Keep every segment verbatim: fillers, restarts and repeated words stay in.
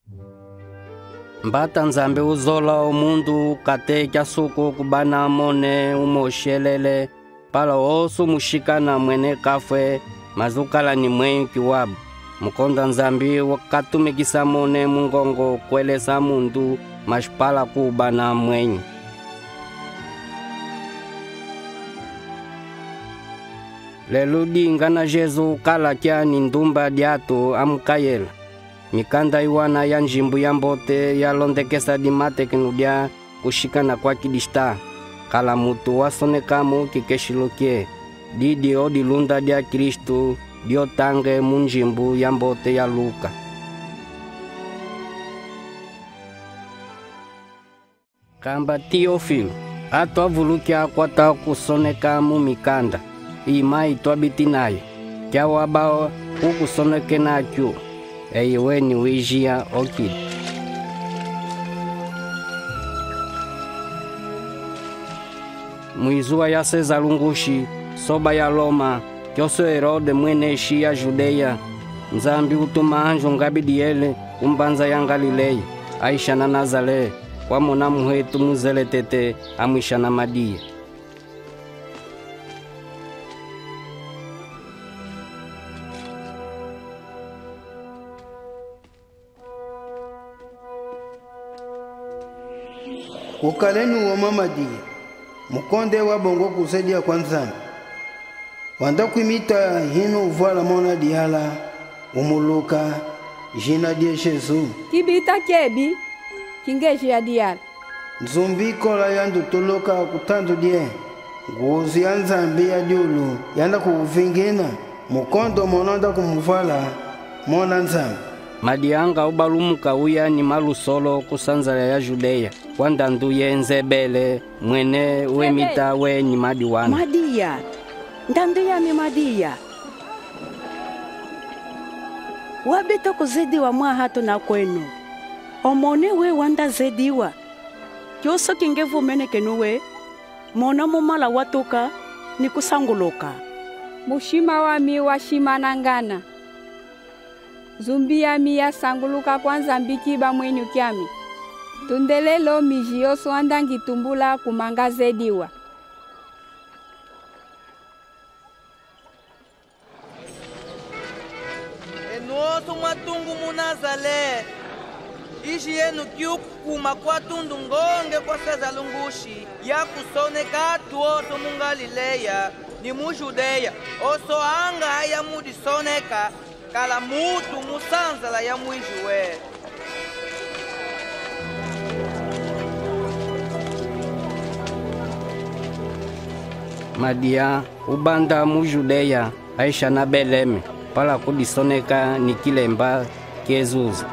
Mbata nzambe uzola omundu kate kyasuku kubana mone umoshelele pala osu mushikana mwene kafwe mazukala ni mwenyu kiwabu. Mukonda nzambi wakatumikisa mone mungongo kwelesa mundu mashpala kubana mwenyu. Leludi ngana Jesu kala kya ni ndumba diatu amukayela. Mikanda iwana ya njimbu ya mbote ya londekesa di mate kinudia kushikana kwa kidishta. Kala mutu wasonekamu kikeshilokie. Didi odi lunda dia Kristu dio tange munjimbu ya mbote ya Luka. Kamba Teofilo, ato avulukia kwata kusonekamu mikanda. Imai twabiti nayo. Kya wabao ukusoneke nakyo. Eyiwe ni wijia okidi. Muizua ya Seza lungushi, soba ya Loma, kyoso Herode mweneshi ya Judea. Nzambi utuma anjo ngabidiele kumbanza ya Galilei, Aisha na Nazale, kwa mona muhetu muzele tete amwisha na Madia. Ukaleni wa mamadi mukonde wa bongo kusaidia kwanza wanda kuimita hino uvala mona diala umuluka jina die Jesu kibita kebi kingeji ya diala nzumbi kola yandu toloka kutandu die nguzi ya nzambi ya diulu yanda kuvingina mukondo monanda kumuvala mona nzambi. Madianga ubalumuka uya ni malusolo kusanzala ya Judea. Wanda ndu yenzebele mwene wemita we ni madiwana. Madia, ndandu ya mi Madia. Wabito kuzidiwa mwa hatu na kwenu. Omone we wanda zidiwa. Kyoso kingevu mene kenuwe. Mona mumala watuka ni kusanguluka. Mushima wa mi wa shima nangana. Zumbi ya mi ya sanguluka kwanza mbikiba mwenyu kiami. Tundelelo mijio swandangi tumbula kumanga zediwa. Enoto matungu munazale. Ishi yenu kiuku kuma kwa tundu ngonge kwa Seza lungushi. Ya kusoneka tuoto mungalileya ni mujudeya. Oso anga ya mudisoneka. Kala mutu musanzala ya mwijuwe. Madia ubanda mu Judea Aisha na Beleme pala kudisoneka ni kilemba kiezuza.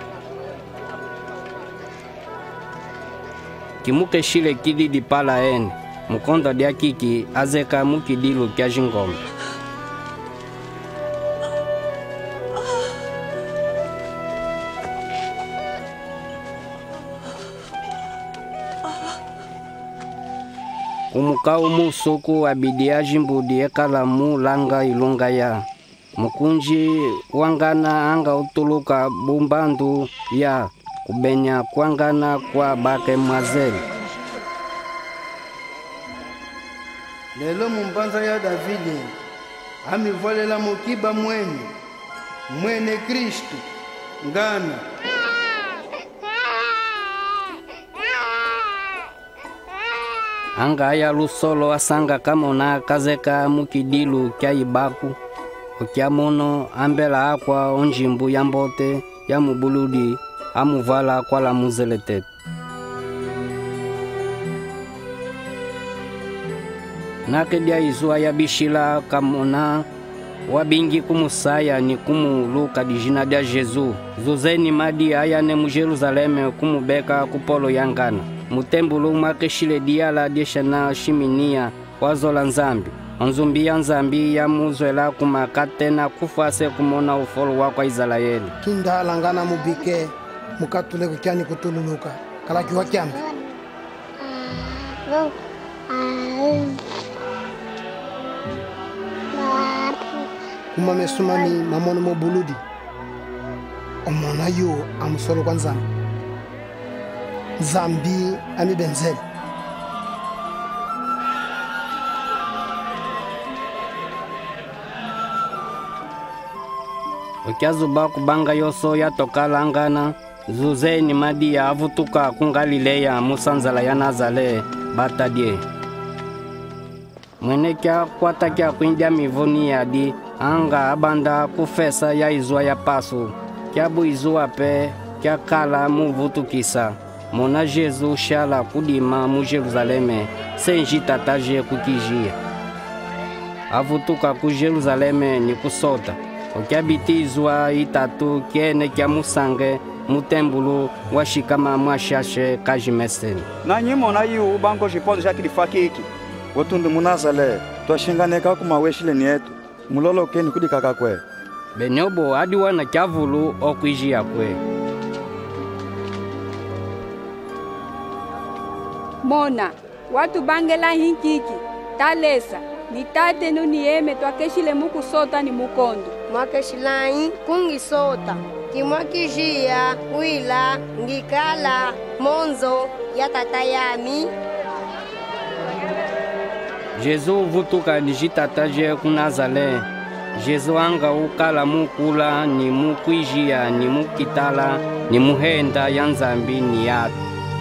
Kimuke shile kididi pala ene mukonda dia kiki azeka mukidilu kya jingombe. Umukau musuku abidia jimbudi ekala mu langa ilunga ya. Mukunji wangana anga utuluka bumbandu ya kubenya kwangana kwa bake mwazeli. Lelo mumbanza ya Davide amivolela mukiba mwene mwene Kristu ngana. Anga ya lusolo asanga kamona kazeka mukidilu kya ibaku. Okya mono ambela akwa onjimbu ya mbote ya mubuludi amuvala kwa la muzeletete. Nakedia izua ya bishila kamona wabingi kumusaya ni kumuluka dijina dia Jesu. Zuzeni madi aya ne mu Jerusaleme kumubeka kupolo yangana. Mutembulu makeshile diala dieshana shiminia wazola nzambi. Onzumbi ya nzambi ya muzwela kumakatena kufase kumona ufolo wakwa Israeli. Kinda langana mubike mukatule kukyani kutululuka kala kiwa kyambe. Kuma mesumani mamono mo buludi. omona yo amusolo kwa nzambi nzambi amibenzele okyazuba kubanga yoso yatokalangana zuzeni Madia avutuka ku Galileya musanzala ya Nazale batadie mwene kya kwata kya kwindya mivoni yadi anga abanda kufesa ya izwa ya pasu kyabu izwa pe kya kala muvutukisa mona Jesu shala kudima mu Jerusaleme senji tataje kukijia avutuka ku Jerusaleme ni kusota okyabitizwa itatu kyene kya musange mutembulu washikama mwashashe kajimeseni nanyi mona yu bango jipozo ja kilifakiki wotundu munazale twashinganeka kumaweshile yetu mulolokeni kudikaka kwe benyobo adi wana kyavulu okwijia kwe mona watu bangela hinkiki talesa nitate nunieme twakeshile mukusota ni mukondo mwakeshilayi kungisota kimwakijia wila ngikala monzo ya tata yami Jesu vutuka dijitataje ku Nazale Jesu anga ukala mukula ni mukwijia ni mukitala ni muhenda ya nzambi ni yatu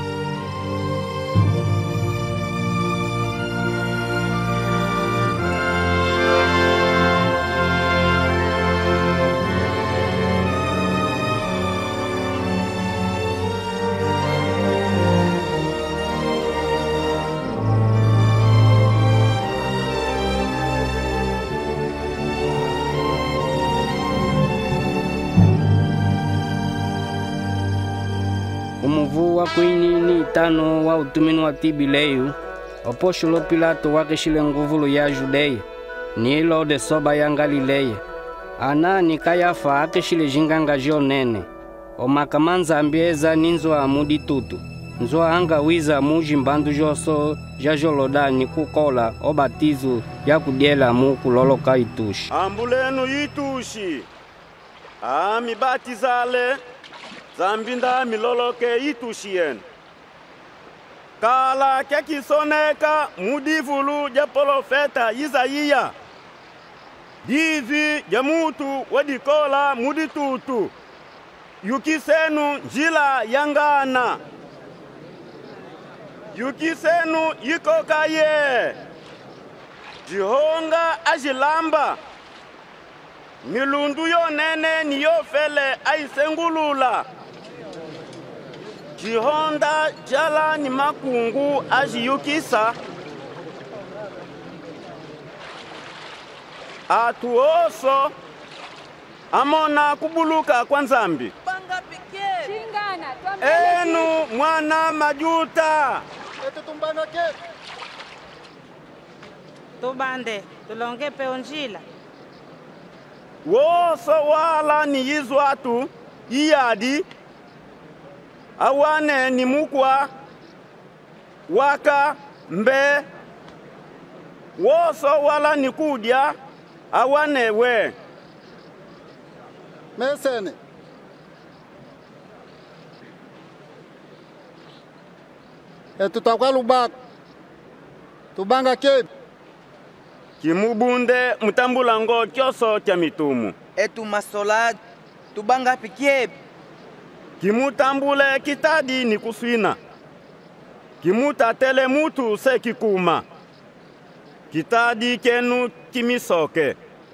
umuvu wa kwini ni tano wa utumini wa Tibileyu oposholo Pilato wakeshile nguvulu ya Judeya ni Herode soba ya Galileya ana ni Kayafa akeshile jinganga jonene omakama nzambi eza ninzwa muditutu nzwa anga wiza muji mbandu joso ja Jolodani kukola obatizu ya kudiela mu kuloloka itushi ambulenu itushi ami batizale zambinda miloloke itushien kala kekisoneka mudivulu ja profeta Isaiya divi ja mutu wadikola muditutu yukisenu njila yangana yukisenu yikokaye jihonga ajilamba milundu yonene niyofele aisengulula jihonda jala ni makungu ajiyukisa atuoso amona kubuluka kwa nzambi enu mwana majuta tubande tulonge peo njila woso wala ni yizwatu iyadi awane ni mukwa waka mbe woso wala ni kudya awane we mesene etutakwa lubako tubanga kebi kimubunde mutambulango kyoso kya mitumu etu masola tubanga pikiebi kimutambule kitadi ni kuswina kimutatele mutu se kikuma kitadi kenu kimisoke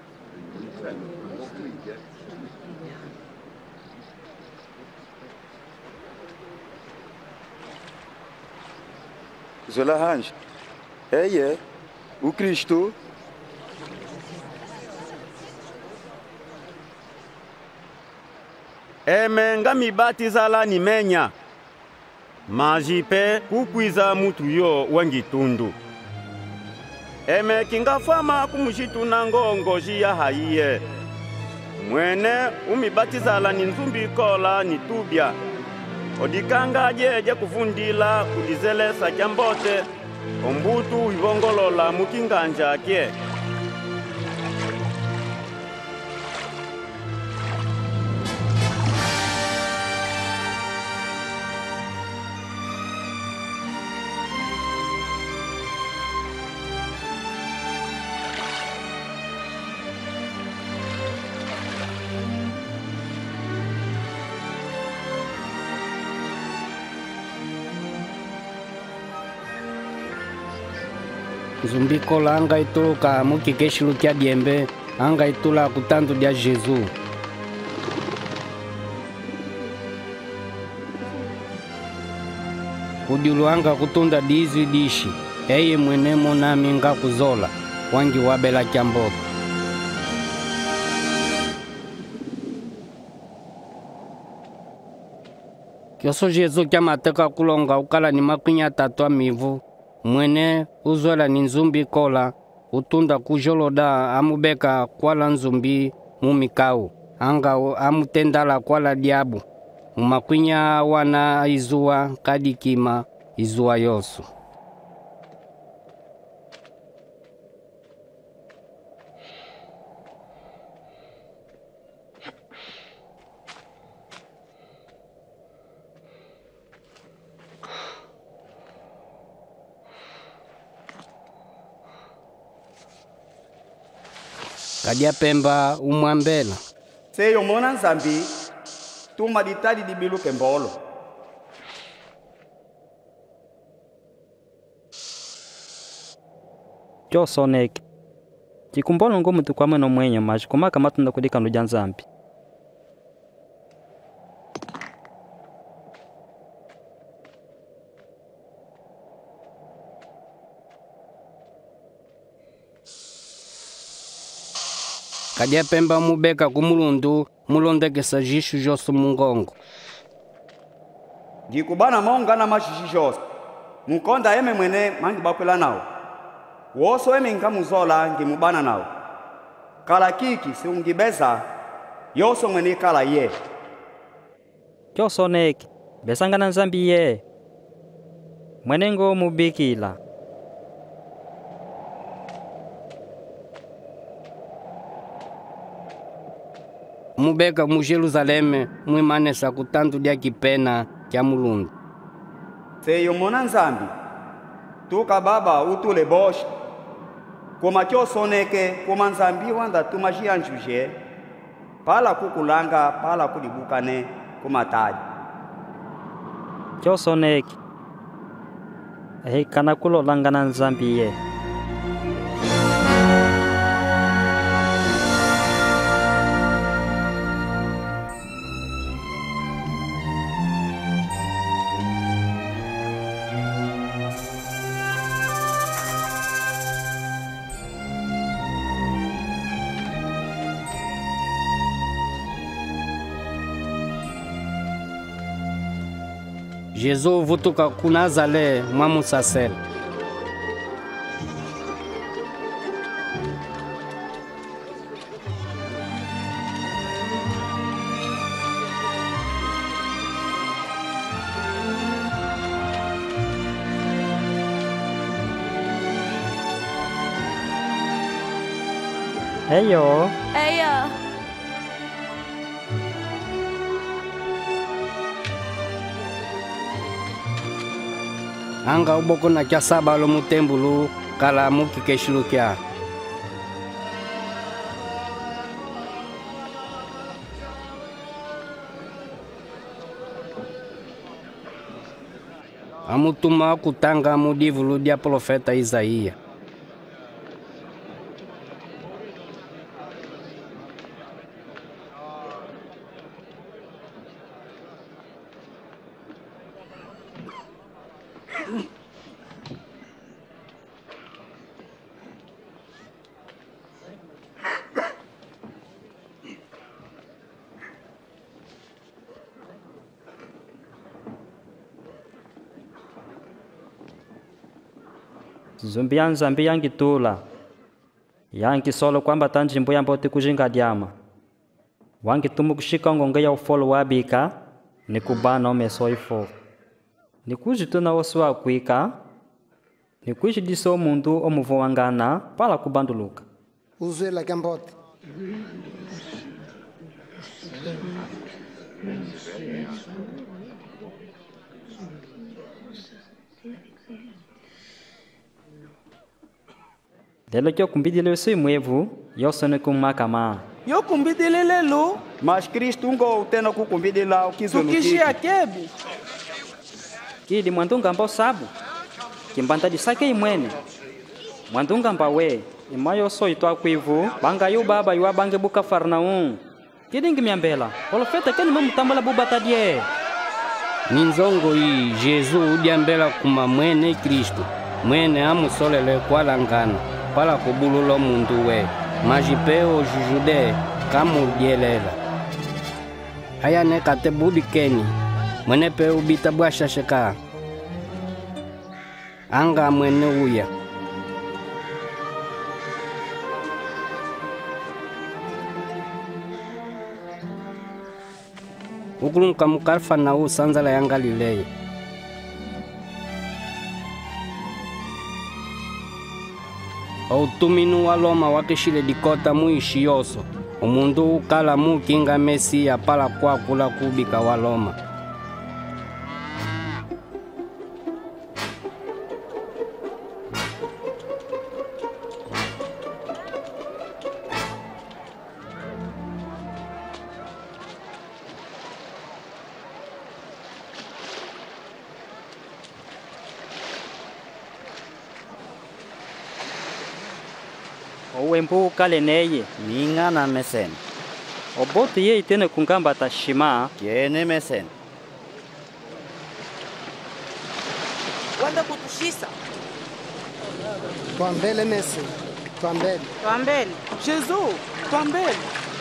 zola hanj eye o Kristo eme nga mibatizala ni menya majipe kukwiza mutu yo wangitundu eme kingafama kumushituna ngongoji ya haiye mwene umibatizala ni nzumbi kola ni tubya odikanga jeje kuvundila kudizelesa jambote ombutu ibongolola mukinganja kye Zumbi kola anga ituluka mukikeshilu kya diembe anga itula kutandu dia Jesu. Kudiulu anga kutunda dizi dishi eye mwenemo nami nga kuzola wangi wabela kyamboto. Kyoso Jesu kya mateka kulonga ukala ni makwinya tatu amivu mwene uzola ni nzumbi kola utunda kujoloda amubeka kwala nzumbi mumikau anga amutendala kwala diabu mumakwinya wana izuwa kadikima izuwa yosu. Kadia pemba umwambela seyo mona nzambi tuma ditadi dibiluke mbolo. Kyo soneke kikumbolo ngo mutu kwa mweno mwenye maji kumaka matunda kudika nduja nzambi. Kadia pemba mubeka kumulundu mulondekesa jishu josu mungongo. Gikubana monga na mashishi josu mukonda eme mwene mangi bakwela nao woso eme nka muzola ngimubana nao kala kiki si ungibeza yoso mwene kala ye. Kyo soneke besanga na nzambi ye mwene ngo mubikila. Mubeka mu Jerusaleme mwimanesa kutandu dia kipena kya mulundu. Seyo mona nzambi tuka baba utule bosh kuma kyo soneke kuma nzambi wanda tumashia njuje pala kukulanga pala kulibukane kuma taji. Kyo soneke ehe kana kulolanga na nzambi ye. Jesu vutuka kunazale mwa musasele. Heyo. Eya. Anga uboko na kya saba lo mutembulu kala mukikeshilu kya. Amutuma kutanga mudivulu dia profeta Isaia. Zumbi ya nzambi yangi tula yangi solo kwamba tanjimbo yambo tikujinga diama wangi tumu kushika ngonge ya ufolo wabika ni kubana omesoifo ni kuji tuna osu wa kuika ni kuji diso mundu omuvo wangana pala kubanduluka Uzuela kambote Delo kyo kumbidile sui mwevu yosone kumakama. Yo kumbidile lelu. Mas Kristo ngo utena kukumbidila ukizwe lukiki. Tukishia kebi. Kidi mwantunga mbo sabu. Kimbanta disake imwene. mwandunga mbawe imayo so itwa kwivu banga yu baba yu bange buka Farnaum kidingi miambela olofeta keni mamutambala bubata die ninzongo hii Jesu udiambela kuma mwene Kristo mwene amusolele kwalangana pala kubululo mundu we majipeo jujude kamudielela haya ne katebudi keni mwene pe ubita bwashasheka anga mwene uya ukulunka mukarfa na u sanzala ya Galileya autuminu wa Loma wakishile dikota muishi yoso umundu ukala mukinga Mesia pala kwa kula kubika wa Loma owembu kale neye ningana mesen obote ye itene kungamba tashima kene mesen wanda kutushisa twambele mesen twambele twambele Jesus twambele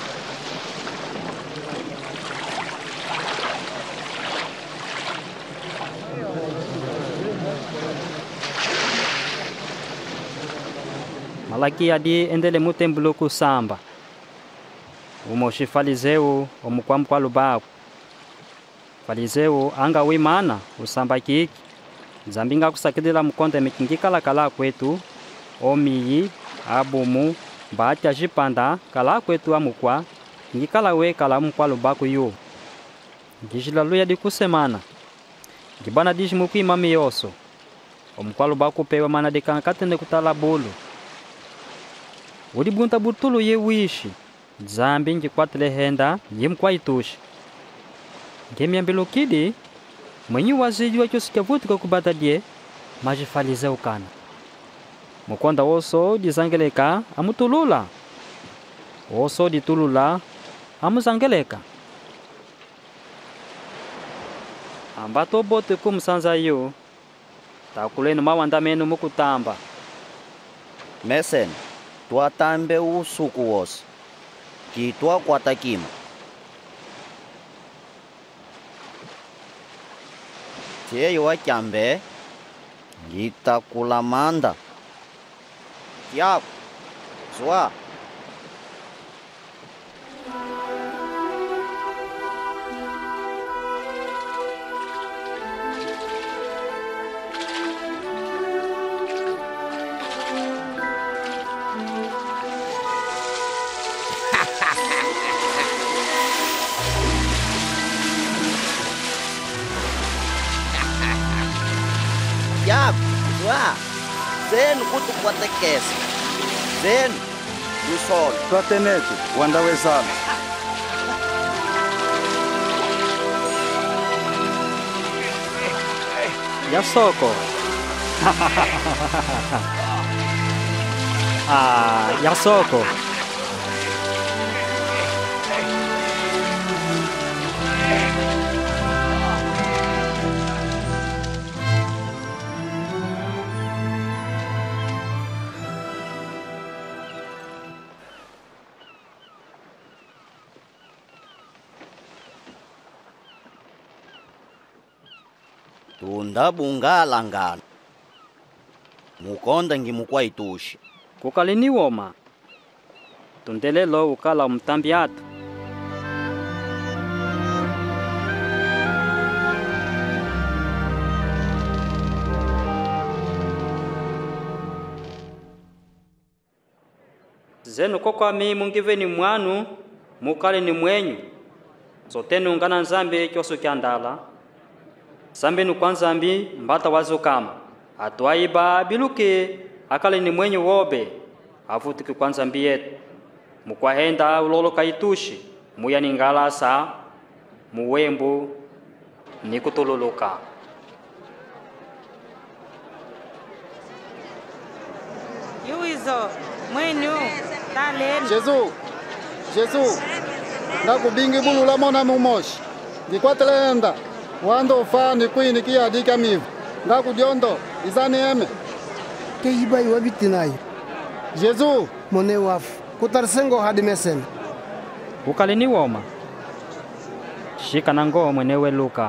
malaki adi endele mutembulo kusamba umoshi farizeu omukwambu kwa lubaku farizeu anga wimana usamba kiki zambinga kusakidila mukonde mikingikala kala kwetu omiyi abumu mbati ajipanda kala kwetu amukwa ngikala we kala mukwa lubaku yu ngijilalu yadi kusemana ngibana diji mukwima miyoso omukwa lubaku pewa mana dekankatene kutala bulu udibunta butulu ye wishi zambi ngikwatile henda yimkwa itushi ngemiambilo kidi mwenyi waziji wa kyosika vutika kubata die majifalize ukana mukonda woso dizangeleka amutulula woso ditulula amuzangeleka ambato bote kumsanza yo takuleni mawanda menu mukutamba mesen twatambe usuku wose kitwa kwatakima teyo wakyambe ngitakulamanda yap zwa Yap, zwa. Zen kutu kwatekesi. Zen usol. twatenete wandawe sana ya soko ah ya soko tunda bunga langana mukonda ngimukwa itushi kukalini woma tundelelo ukala mtambi atu zenu kokwa mi mungiveni mwanu mukale ni mwenyu sotenu ngana nzambi kyoso kyandala sambe nu kwanzambi mbata wazokama atwaiba biluke akale ni mwenyu wobe avutiki kwanzambi yetu mukwahenda ulolo kaitushi muyaningala sa muwembu nikutululuka Yuizo, mwenyu, taleni. Jesus, Jesus, ndakubingi bulu la mona mumoshi. Ndikwatelenda, wando ufani kwini kia dika mivu. Ndakudiondo, izani eme. Keiba iwa bitinayo. Jesus, mone wafu, kutarsengo hadi mesen. Ukalini woma. Shika nango mwenewe Luka.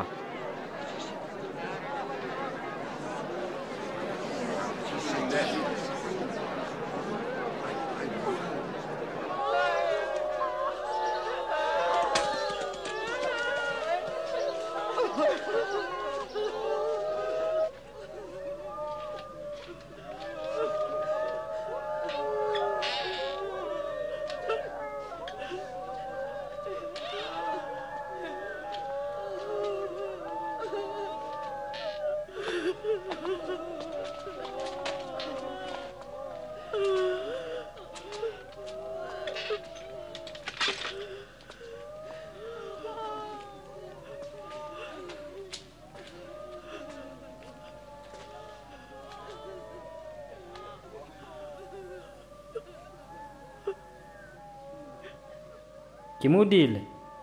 Kimudile.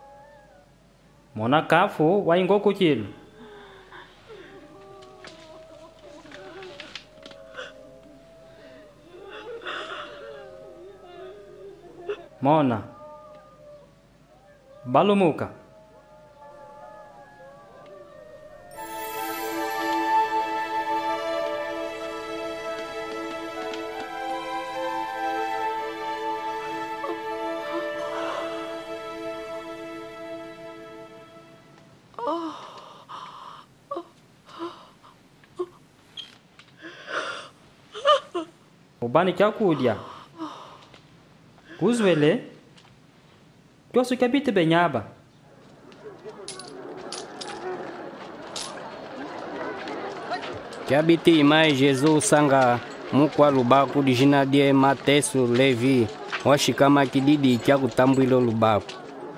Mona kafu wa ingo kuchilu. Mona. Balumuka. Ubani chakudya. Kuzwele. Kyosu kabite benyaba. Kabite imai Jesus sanga mukwa lubaku dijina die Matesu Levi. Washikama kididi kya kutambwilo lubaku.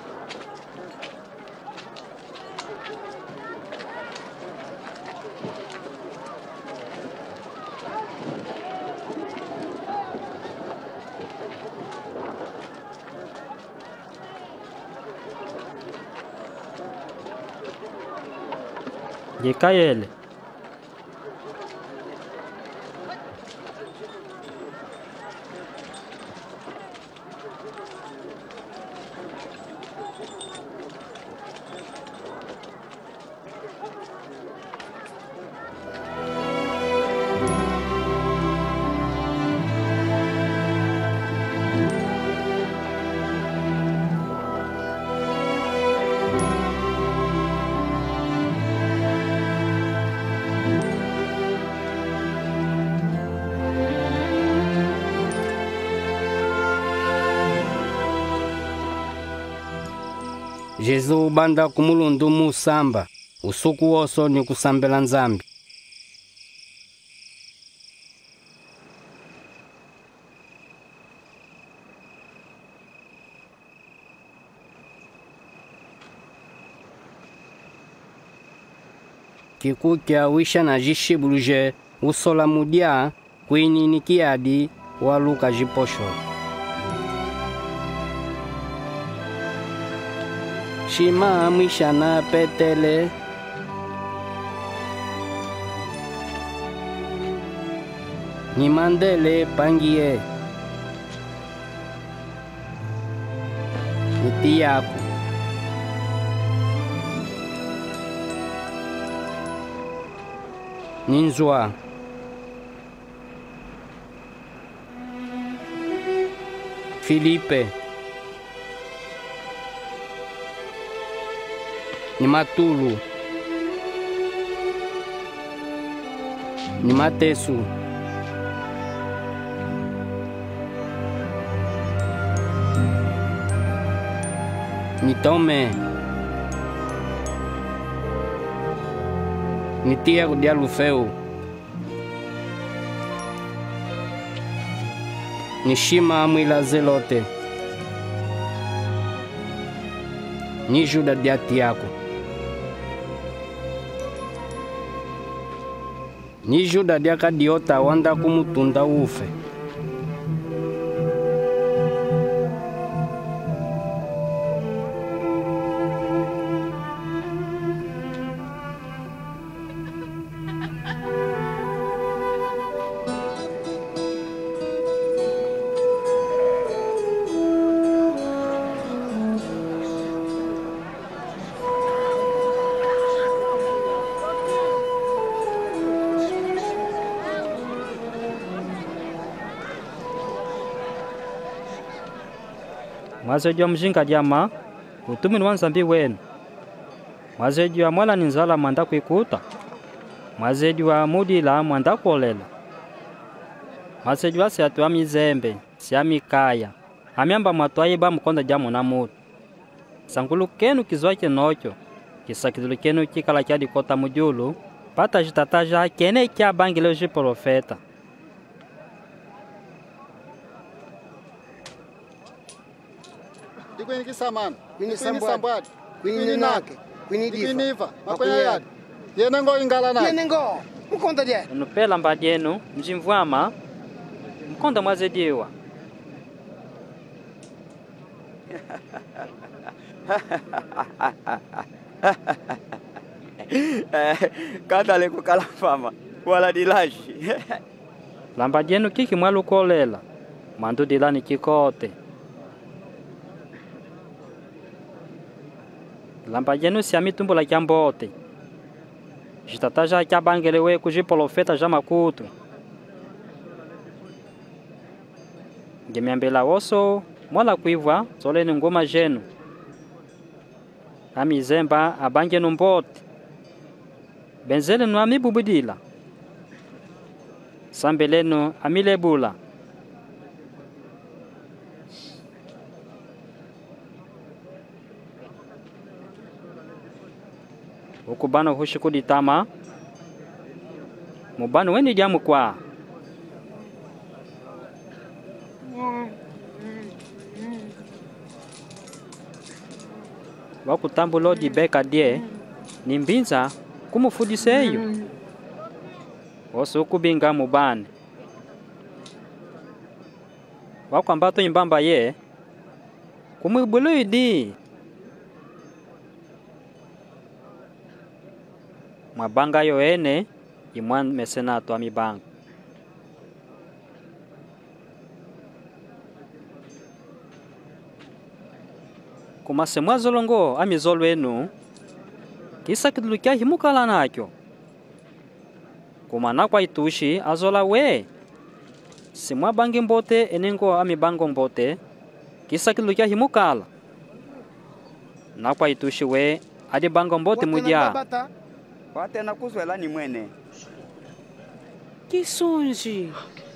Yekayele. Jesus banda kumulundu musamba. Usuku woso ni kusambela nzambi. Kiku kia wisha na jishibuluje usola mudia kwini nikiadi waluka jiposho. Shima mishana petele Nimandele pangie Niti yako Ninzwa Filipe Ni Matulu Ni Matesu Ni Tome Ni Tiago de Alufeu Ni Shima Mwila Zelote Ni Juda de Atiaco Ni Juda de Akadiota wanda kumutunda ufe mwazejwa mjinga dyama utumi ni wanzambi wenu. Mwazejwa mwala ni nzala mwanda kuikuta. Mwazejwa mudila mwanda kuolela. Mwazejwa siatu amizembe, siamikaya. Amiamba mwatwaiba mkonda jamu na mutu. Sangulu kenu kizwa kinocho. Kisakidulu kenu kikala kia dikota mujulu. Pata jitataja kene kia bangile uji profeta. Dikwini kisamana, Kwini dikwini sambwadi, sambwadi, kwini nake, kwini difa, dikwini ifa, makwenya makwenya yadi. Yene ngo ingala na. Yene ngo, mkonda dye. Nupela mbadienu, mjimvwama, mkonda mwazediwa. Kada le kukala fama, wala dilashi. Lambadienu kiki mwalu kolela, mandu dilani kikote. Lambadienu siami tumbo la kiambote. Jitataja kia bangelewe kujipolofeta ja makutu. Ngemiambela oso, mwala kuivwa, zoleni ngoma jenu. Amizemba abange numbote. Benzele nu amibubudila. Sambelenu amilebula. Ukubano hushikuditama. Mubano weni jamu kwa. Wakutambulo di beka die. Nimbinza kumufudiseyo. Oso kubinga mubane. Wakwambato imbamba ye. Kumwibulu idi. Mwabanga yo ene. Imwan mesenato amibanga. Kumase mwazolongo amizolo enu. Kisa kidulukia himukala nakyo. Kumana kwa itushi azola we. Simwa bangi mbote enengo amibango mbote. Kisa kidulukia himukala. Na kwa itushi we adi bango mbote mudia. Wate na kuzwela ni mwene. Kisunji.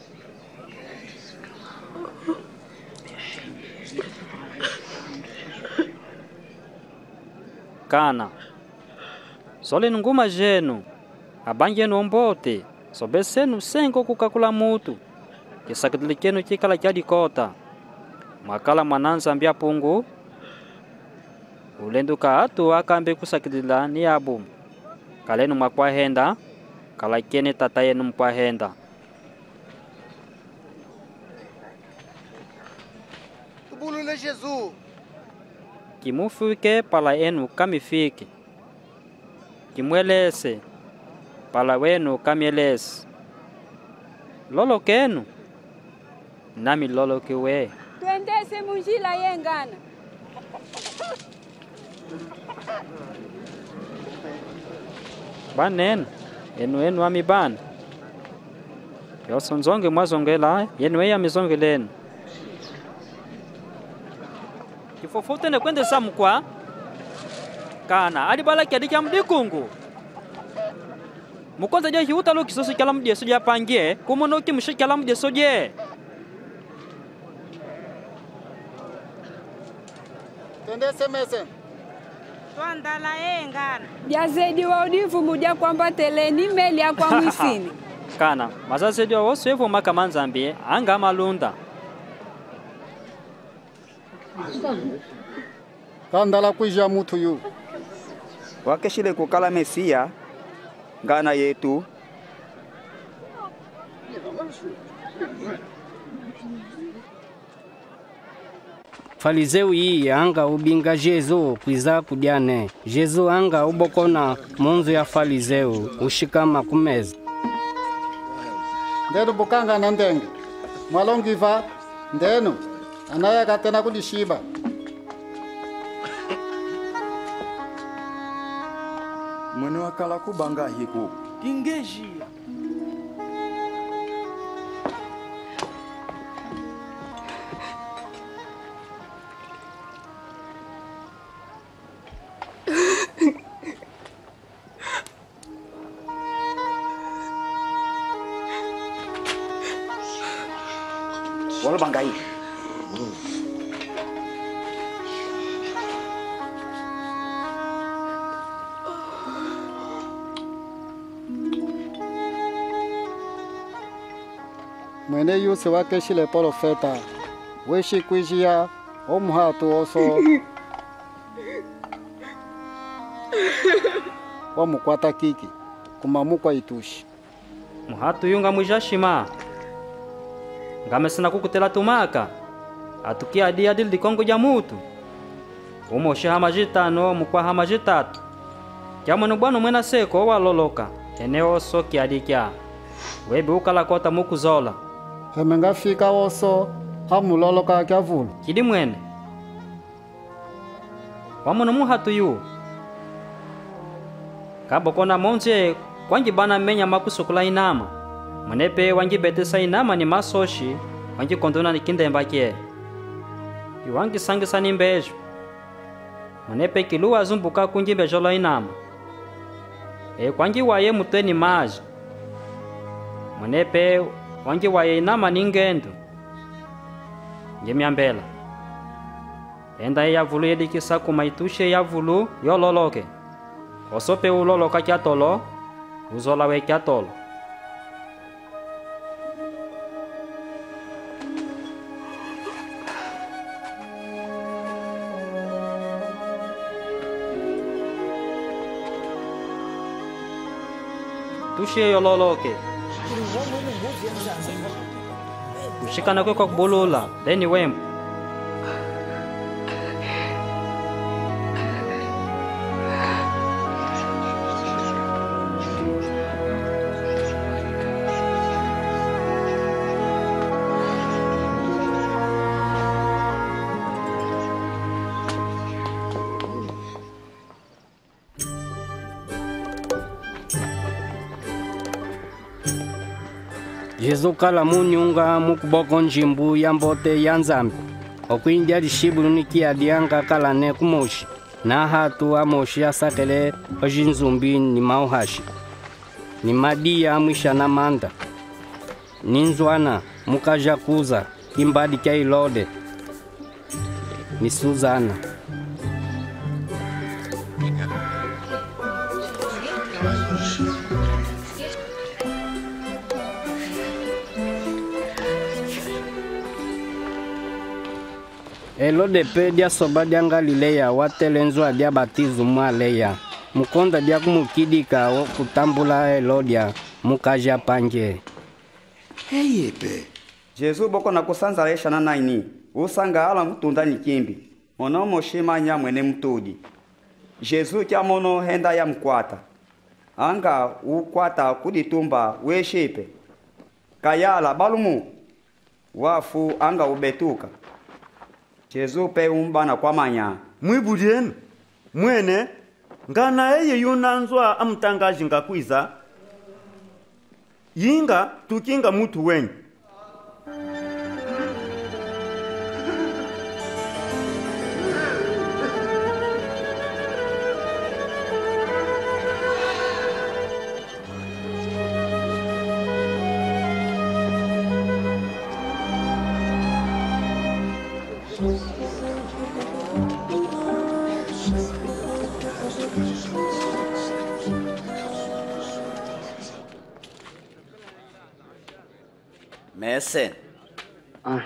Kana. Sole nguma jenu. Abange nombote. Sobesenu sengo kukakula mutu. Kisakidlikenu kikala kia dikota. Makala mananza mbia pungu. Ulenduka atu akambe kusakidila ni abu. Kalenu makwa henda. Kala kene tatayenu mpwa henda. Tubulule Jesus. Kimufuke pala enu kamifike. Kimwelese pala wenu kamielese. Lolo kenu nami lolo kiwe. Twendese munjila yengana. Banen enu enu amiban. Yosonzonge mwazongela yenu ya mizongelenu. Kifofote ne kwende samukwa. Kana adibala kiadikia mdikungu. Mukonza dia hiuta lo kisoso kala mdia soja pangie, kumono ki mushi kala mdia soje. Tendese mese. Twandala engana. Biazedi wa udivu mudia kwamba teleni meli ya kwa mwisini. Kana mazase dia woso evo maka manzambi anga malunda. Kandala kuija mutu yu. Wakeshile kukala Mesia ngana yetu. Farizeu iyi anga ubinga Jesu kwiza kudyane. Jesu anga ubokona munzu ya farizeu ushikama kumeza. Ndenu bukanga na ndenge. Mwalongiva ndenu anaya katena kudishiba. Mwene wakala kubanga hiku. Kingejia. walo bangai. Mwene yusi wake shile profeta. Weshi kwijia omuhatu oso. Wamukwata kiki kumamukwa itushi. Muhatu yunga mwijashima. Ngamesina kukutela tumaka. Atukia adi adili dikongo ja mutu. Umoshi hamajitano mukwa hamajitatu. Kya mwenu bwanu mwena seko waloloka. Eneo soki adikya. Webi ukala kota muku zola. Hemenga fika oso hamuloloka kya vulu. Kidi mwene. Wamunu muhatu yu. Kabokona monje kwangi bana menya makusukula inama. Mwenepe wangi betesa inama ni masoshi. Wangi kondona ni kindemba kie. Iwangi sangisa ni mbejo. Mwenepe kiluwa zumbuka kungi mbejolo inama. E kwangi waye mutwe ni maji. Mwenepe wangi waye inama ni ngendo. Ngemiambela. Enda ya vulu yedikisa kumaitushe ya vulu yololoke. Osope uloloka kya tolo, uzola we kya tolo. Tushe yololoke. Ushikana kwe kwa kubulula, deni wembu. Jesu kala munyunga mukuboko njimbu ya mbote ya nzambi. Okuindia dishibulu nikia dianga kala ne kumoshi. Na hatu amoshi asakele ojinzumbi ni mauhashi. Ni madia mwisha na manda. Ninzwana mukaja kuza kimbadi kia ilode. Ni Suzana. Elode pe dia soba dia Galileya watelenzwa dia batizu mwaleya. Mukonda dia kumukidika kutambula Elodia mukaja panje. Hey pe. Jesu boko na kusanzalesha na naini. Usanga ala mtunda nikimbi. Ono moshima nya mwene mtudi. Jesu kya mono henda ya mkwata. Anga ukwata kuditumba weshipe. Kayala balumu. Wafu anga ubetuka. Jesu pe umbana kwa manya. Mwibudienu. Mwene. Ngana eye yunanzwa amutangaji ngakwiza. Yinga tukinga mutu wenye. Mesen. Ah.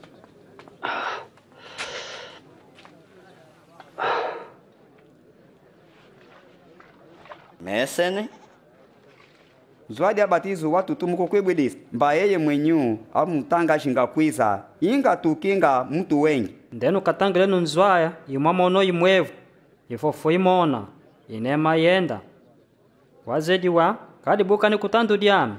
Mesen. Zwadi abatizo watu tumuko kwebwedisi. Mba yeye mwenyu amutanga shinga kwiza. Inga tukinga mtu wengi. Ndenu katangile nunzwaya imamono imwevu. Ifofo imona. Inema yenda. Wazedi wa kadibuka ni kutandu diame.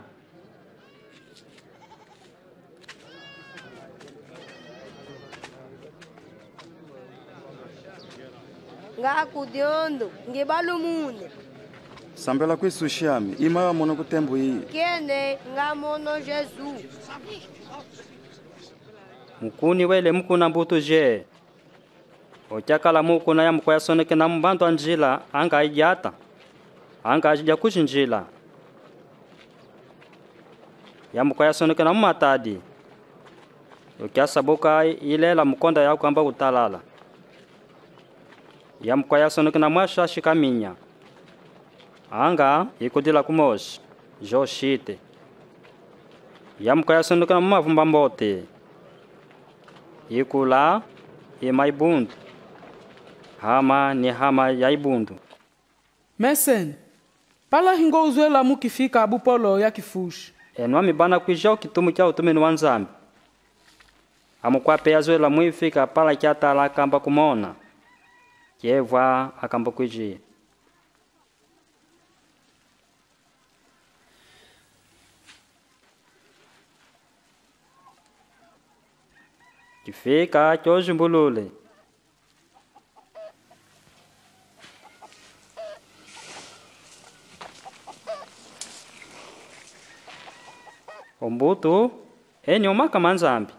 Ngakudiondo ngibalumune. Sambela kwisushami ima mono kutembo hii. Kene ngamono Jesu. Mukuni wele mukuna mbutu je. Ochakala mukuna ya mkwaya soneke na mbantu anjila anga ajata. Anga ajija kushinjila. Ya mkwaya soneke na mmatadi. ukiasabuka ilela mukonda yako amba utalala ya mkwaya sonokina mwasha shikaminya anga ikudila kumoshi joshite ya mkwaya sonokina mumavumba mbote ikula ima ibundu hama ni hama ya ibundu Mesen, pala hingo uzwela mukifika abupolo ya kifushi. Enwa mibana kuijao kitumu kia utumeni wanzambi. Amukwape ya zwela muifika pala kia tala akamba kumona. Kievwa akamba kuijia. Kifika choji mbulule. Ombutu eni omaka manzambi.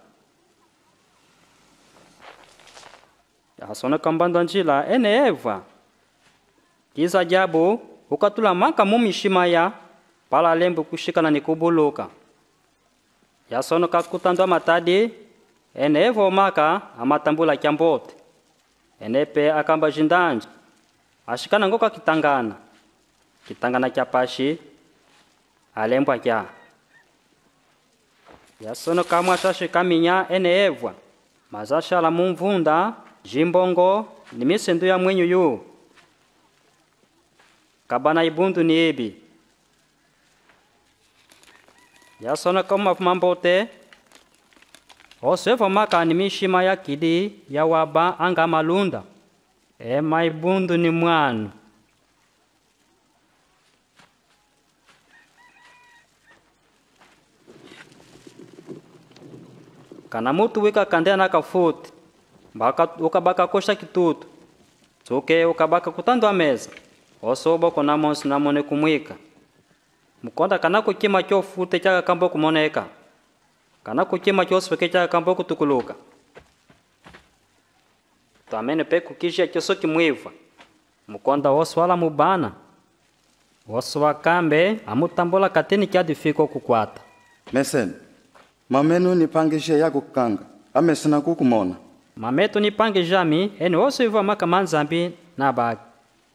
Asona kambando njila ene eva. Kiza jabu ukatula maka mumishima ya pala lembu kushika na nikubuluka. Yasona kakutandwa matadi ene eva omaka amatambula kiambote. Enepe akamba jindanje. Ashikana ngoka kitangana. Kitangana kia pashi alembu kia. Yasono kamwa shashi kaminya ene evwa. Mazasha la mumvunda, jimbongo, ni misendu ya mwenyu yu. Kabana ibundu ni ebi. Yasono kama mambote. Osefo maka ni mishima ya kidi ya waba anga malunda. Ema ibundu ni mwanu. Kana mutu wika kandea na kafuti, baka ukabaka kosha kitutu, tuke ukabaka kutandwa meza, osobo kona monsi na mone kumwika. Mukonda kana kukima kyo fute chaka kambo kumoneka, kana kukima kyo sweke chaka kambo kutukuluka. Tuamene pe kukisha kyoso kimwiva, mukonda oswala mubana, oswa kambe amutambola kateni kia difiko kukwata. Mesen, mamenu nipangishe yako kukanga, amesina kukumona. Mametu nipange jami, eni oso iwa maka manzambi na bagi.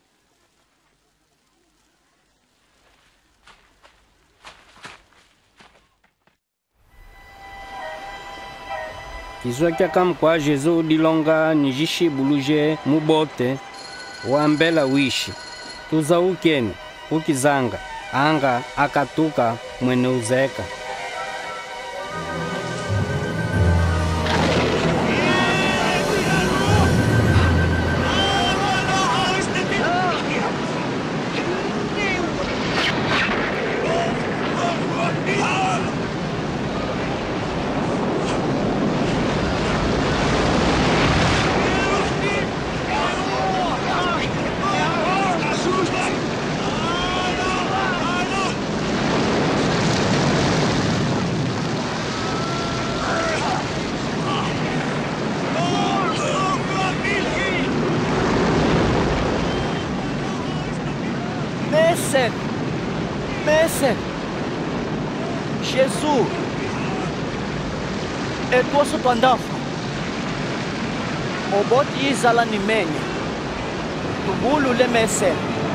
Kizwa kia kam kwa Jezu dilonga nijishi buluje mubote wambela wishi. Tuza ukeni, ukizanga, anga akatuka mwene uzeka. Mesen, Mesen, Jesus, é posso tu andar? O bote izala ni menye, tu bulu le Mesen.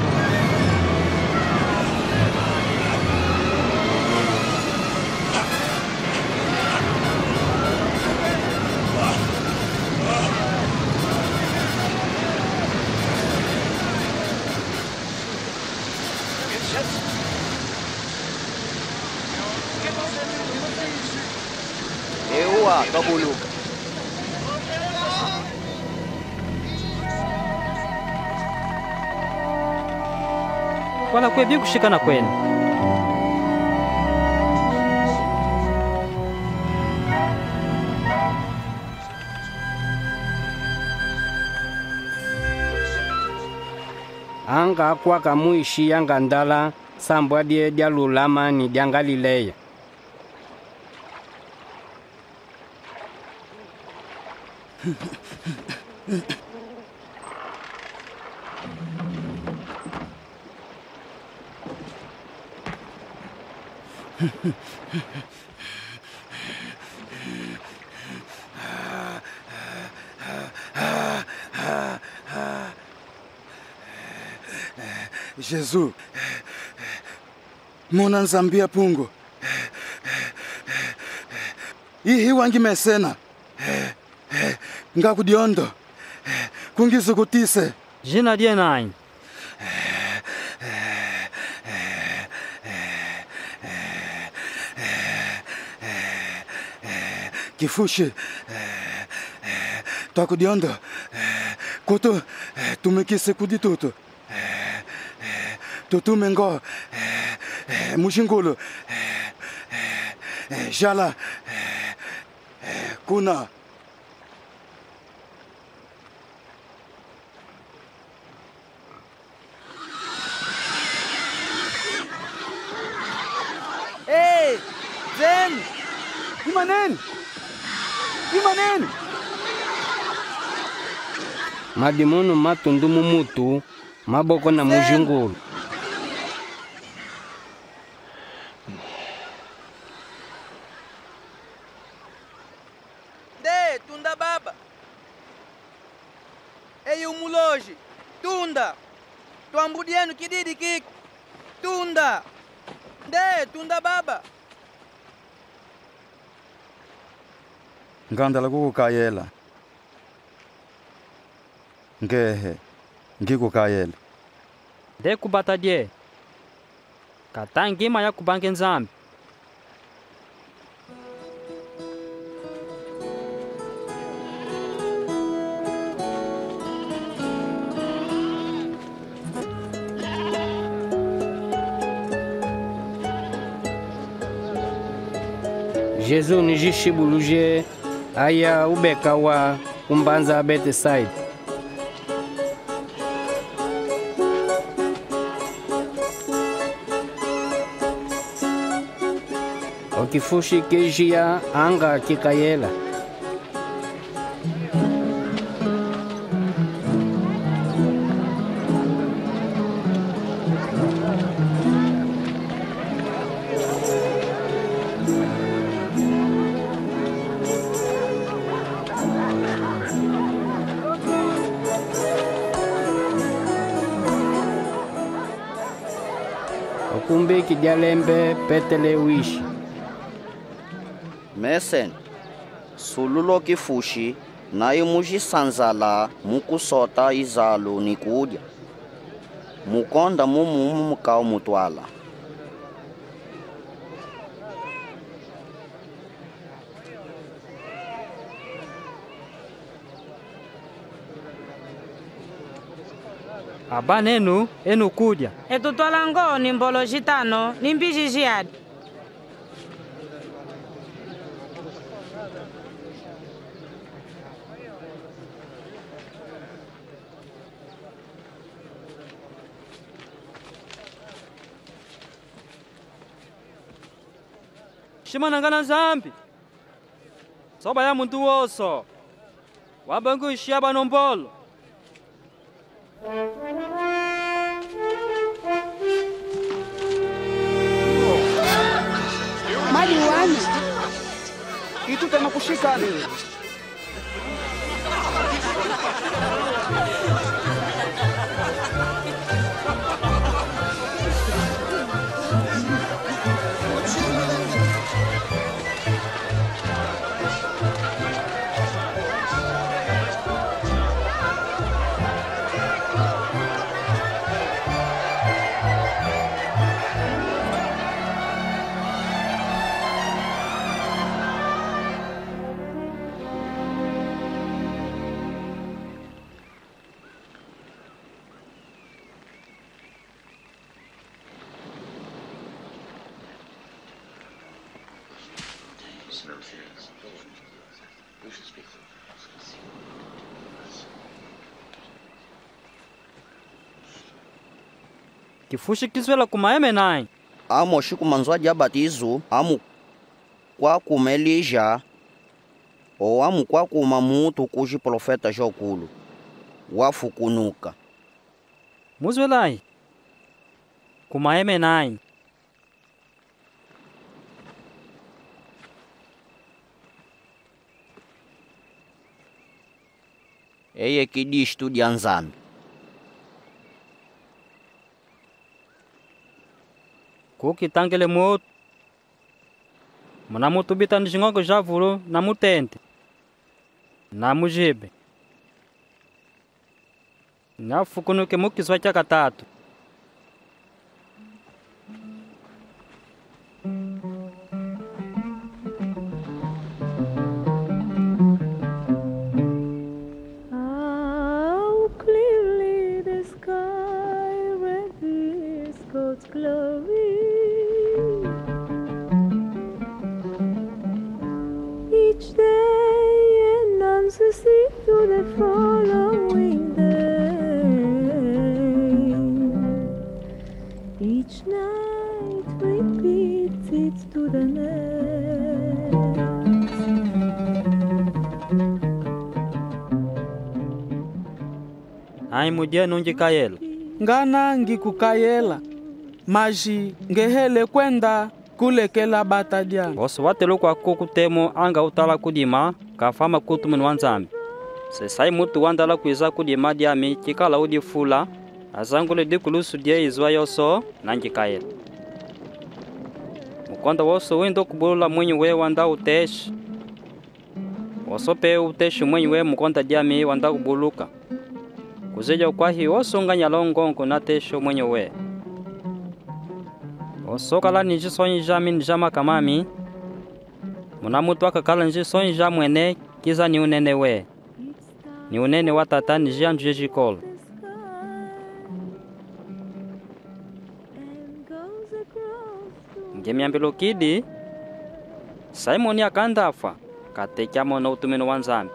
Ewa, kabulu. Wala kwebi kushikana kwenu. Anga kwa kamuishi yanga ndala sambwa die dia lulama ni dia Galileya. Jesus, mona nzambia pungo. Ihi wangi mesena. Ngakudiondo. Kungizukutise. Jina die nine. Kifushi. Twakudiondo. Kutu tumikise kuditutu. Tutu mengo. Mushingulu. Jala. Kuna. Hey, Zen! Imanen! Imanen! Madimono matundu mumutu, maboko na mujingulu. De, tunda baba. Ei, o muloji. Tunda. Tuambudienu kididi kik. Tunda. De, tunda baba. Ngandala kukayela. Ngehe. Ngikukayela. De kubata die. Katangima ya kubange nzambi. Jesus nijishibuluje aya ubeka wa kumbanza Bethsaida. Okifushi kejia anga kikayela. Okumbe kidialembe petele wishi. Mesen, sululo kifushi na imuji sanzala mukusota izalo ni kudya. Mukonda mumu mukao mutwala. Aba nenu enu kudya. Etutwala ngo ni mbolo jitano ni mbiji jiadi. Shimanangana zambi. Soba ya muntu woso. Wabangu ishiaba nombolo. Mali wani. Itu tena kushikani. Kifushi kiswela kumaeme nai. Amo shiku manzwa dia batizo, amu kwa kumelija, o amu kwa kumamutu kuji profeta jokulu. Wafu kunuka. Muzwelai. Kumaeme nai. Eye kidistu dia nzambi. kukitangele moto muna mutubita njingongo javulu na mutente na mujibe nafukunuke mukizwa cha katatu. How clearly the sky reveals God's glory. Each day announces it to the following day. Each night repeats it to the next. Ai mudia nunji kayela ngana ngikukayela maji ngehele kwenda kulekela bata dia boso watelo kwa kukutemo anga utala kudima kafama kutumuni wanzambi sesai mutu wandala kuiza kudima diami kikala udi fula azangule dikulusu dia izwa yoso nanji kayela mukonda woso wendo kubulula mwenye we wanda uteshi woso pe uteshi mwenye we mukonda diami wanda kubuluka kuzeja kwa hi woso nganya longongo na tesho mwenye we woso kala niji sonyi jami njama kamami muna mutu akakala niji sonyi jamwene kiza ni unene we ni unene watata niji anju jejikola ngemiambilo kidi Simoni akandafa katekya mona utumino wanzambi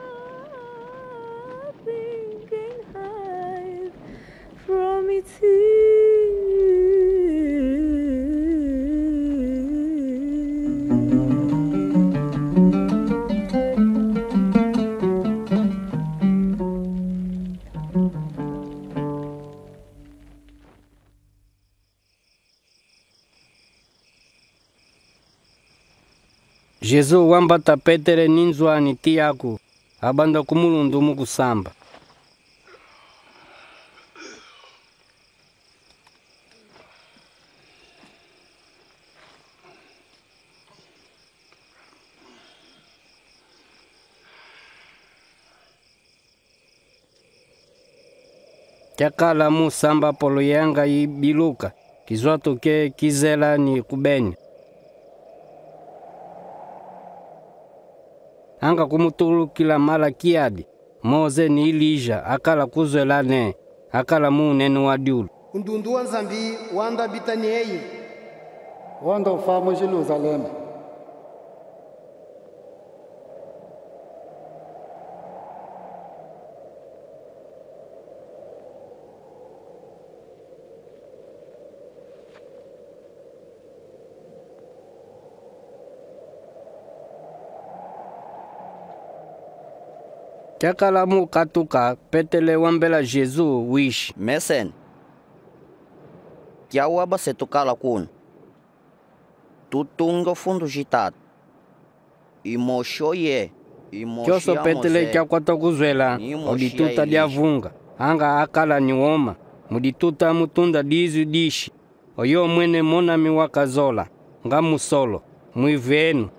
From its Jesu wambata Petere ninzwani tiaku abanda kumulundu mukusamba. Kyakala musamba polo yanga ibiluka kizwato ke kizela ni kubeni anga kumutulukila mala kiadi Moze ni Ilija akala kuzwela ne akala munene wa diulu undundu wa nzambi wanda bitani eye wanda ufamu Jerusalem Kyakala mu katuka Petele wambela Jesu wishi Mesen Kya waba setukala kun Tutunga fundu jitatu Imosho ye Kyoso Petele kya kwata kuzwela Odituta diavunga Anga akala ni woma Mudituta mutunda dizu dishi Oyo mwene mona miwaka zola Nga musolo Muivenu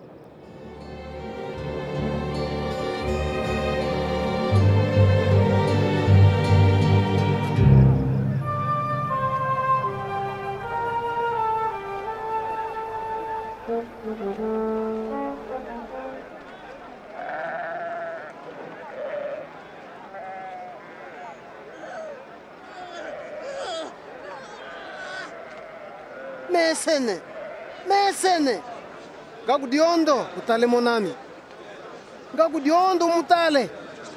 Mesene, mesene, ngakudiondo utale monami, ngakudiondo mutale,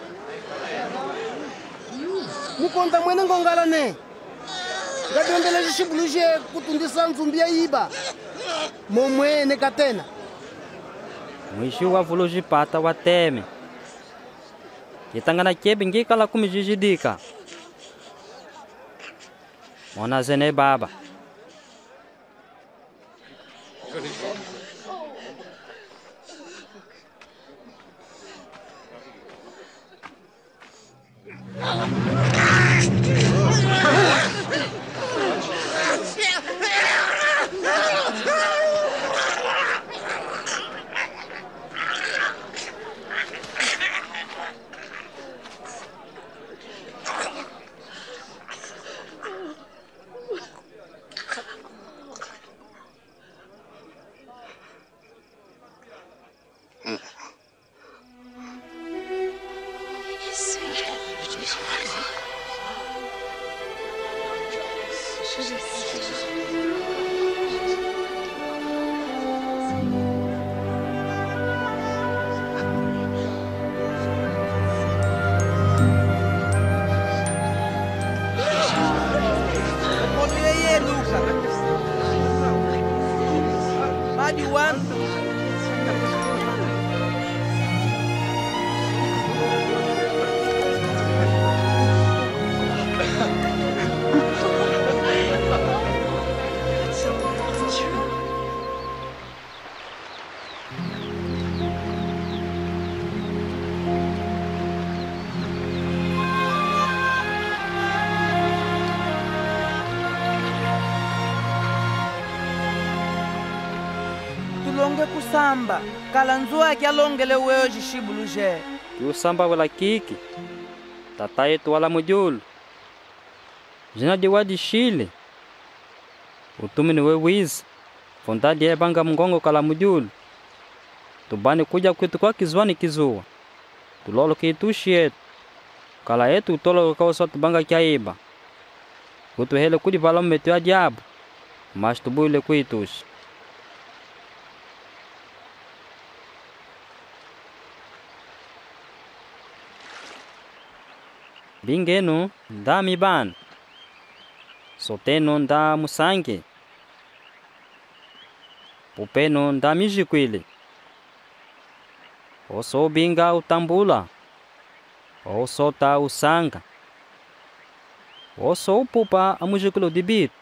mukonda mwene ngongala ne, ngadiondele jishibuluje kutundisa nzumbia iba, momwene katena. Mwishi wa vuluji pata wa teme, kitangana kebe ngikala kumijijidika, mona zene baba. Yeye Luka. Madi wangu. Tulonge kusamba kala nzua kyalongele weyo jishibuluje Kiusamba wala kiki. Tata yetu wala mujulu. Jina de wadi shile. Utumi ni wewizi. Fondadi ya banga mgongo kala mujulu. Tubani kuja kwetu kwa kizwani kizua. Tulolo kitushi yetu. Kala yetu utolo kwa sotu banga kiaiba. Kutu hele kudi vala mmetu ya diabu. Mas tubu ile kuitushi. Bingenu nda miban. Soteno nda musange. Pupeno nda mijikwile. Oso binga utambula. Oso ta usanga. Oso upupa amujikwilo dibitu.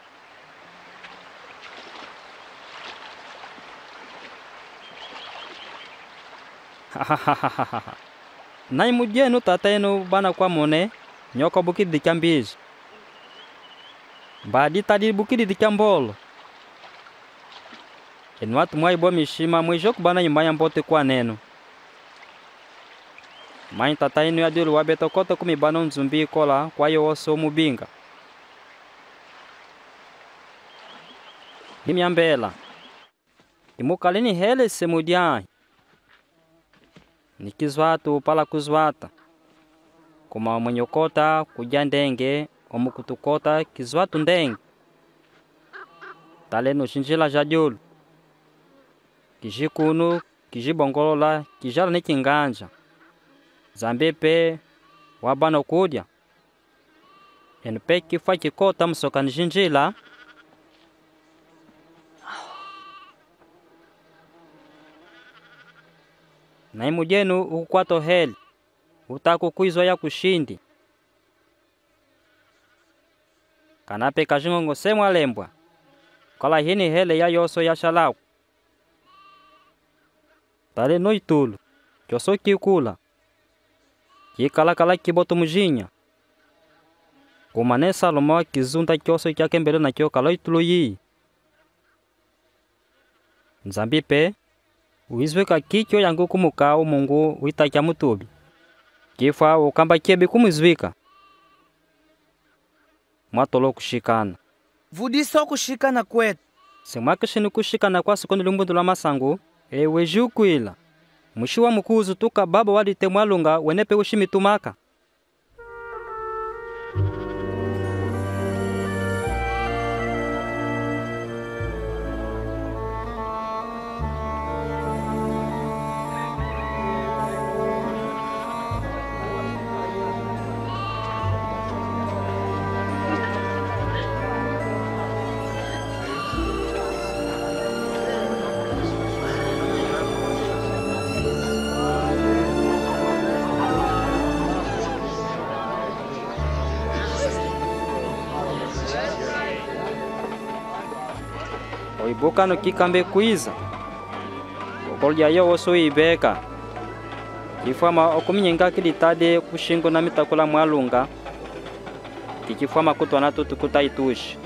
Hahahaha. Nai mujenu tatenu bana kwa mone nyoko bukidi dikambizi. Badi tadi bukidi dikambolo. Enwatu mwai bo mishima mwijoku bana nyumaya mbote kwa neno. Mai tatainu ya dilu wabeto koto kumi bana nzumbi kola kwa yo oso mubinga. Himi ambela. Imukalini hele semudiai. Nikizwatu pala kuzwata. Kuma mwenyokota kuja ndenge omukutukota kizwatu ndenge. Taleno shinjila jadulu. Kijikunu, kijibongolola, kijala nikinganja. Zambepe wabano kudya. Enpe kifa kikota msoka nishinjila. Na imujenu ukukwato heli. Utaku kuizwa ya kushindi. Kanape kajingongo semwa lembwa. Kala hini hele ya yoso ya shalau. Tale no itulu. Kyoso kikula. Kikala kala kiboto mujinya. Kumane Salomo kizunda kyoso kyakembele na kyo kala itulu yi. Nzambipe. Uizweka kikyo yangu kumukao Mungu uitakya mutubi. Kifa ukamba kiebe kumizwika. Mwatolo kushikana. Vudiso kushikana kwetu. Simwakishini kushikana kwa sikondi lumbundu la masangu. Ewe jukuila. Mwishiwa mkuzu tuka baba wali temwalunga wenepe ushimitumaka. Oibukano kikambe kuiza. Okolya yo oso ibeka. Kifama okuminyenga kilitade kushingo na mitakula mwalunga. Kikifama kutwana tutukuta itushi.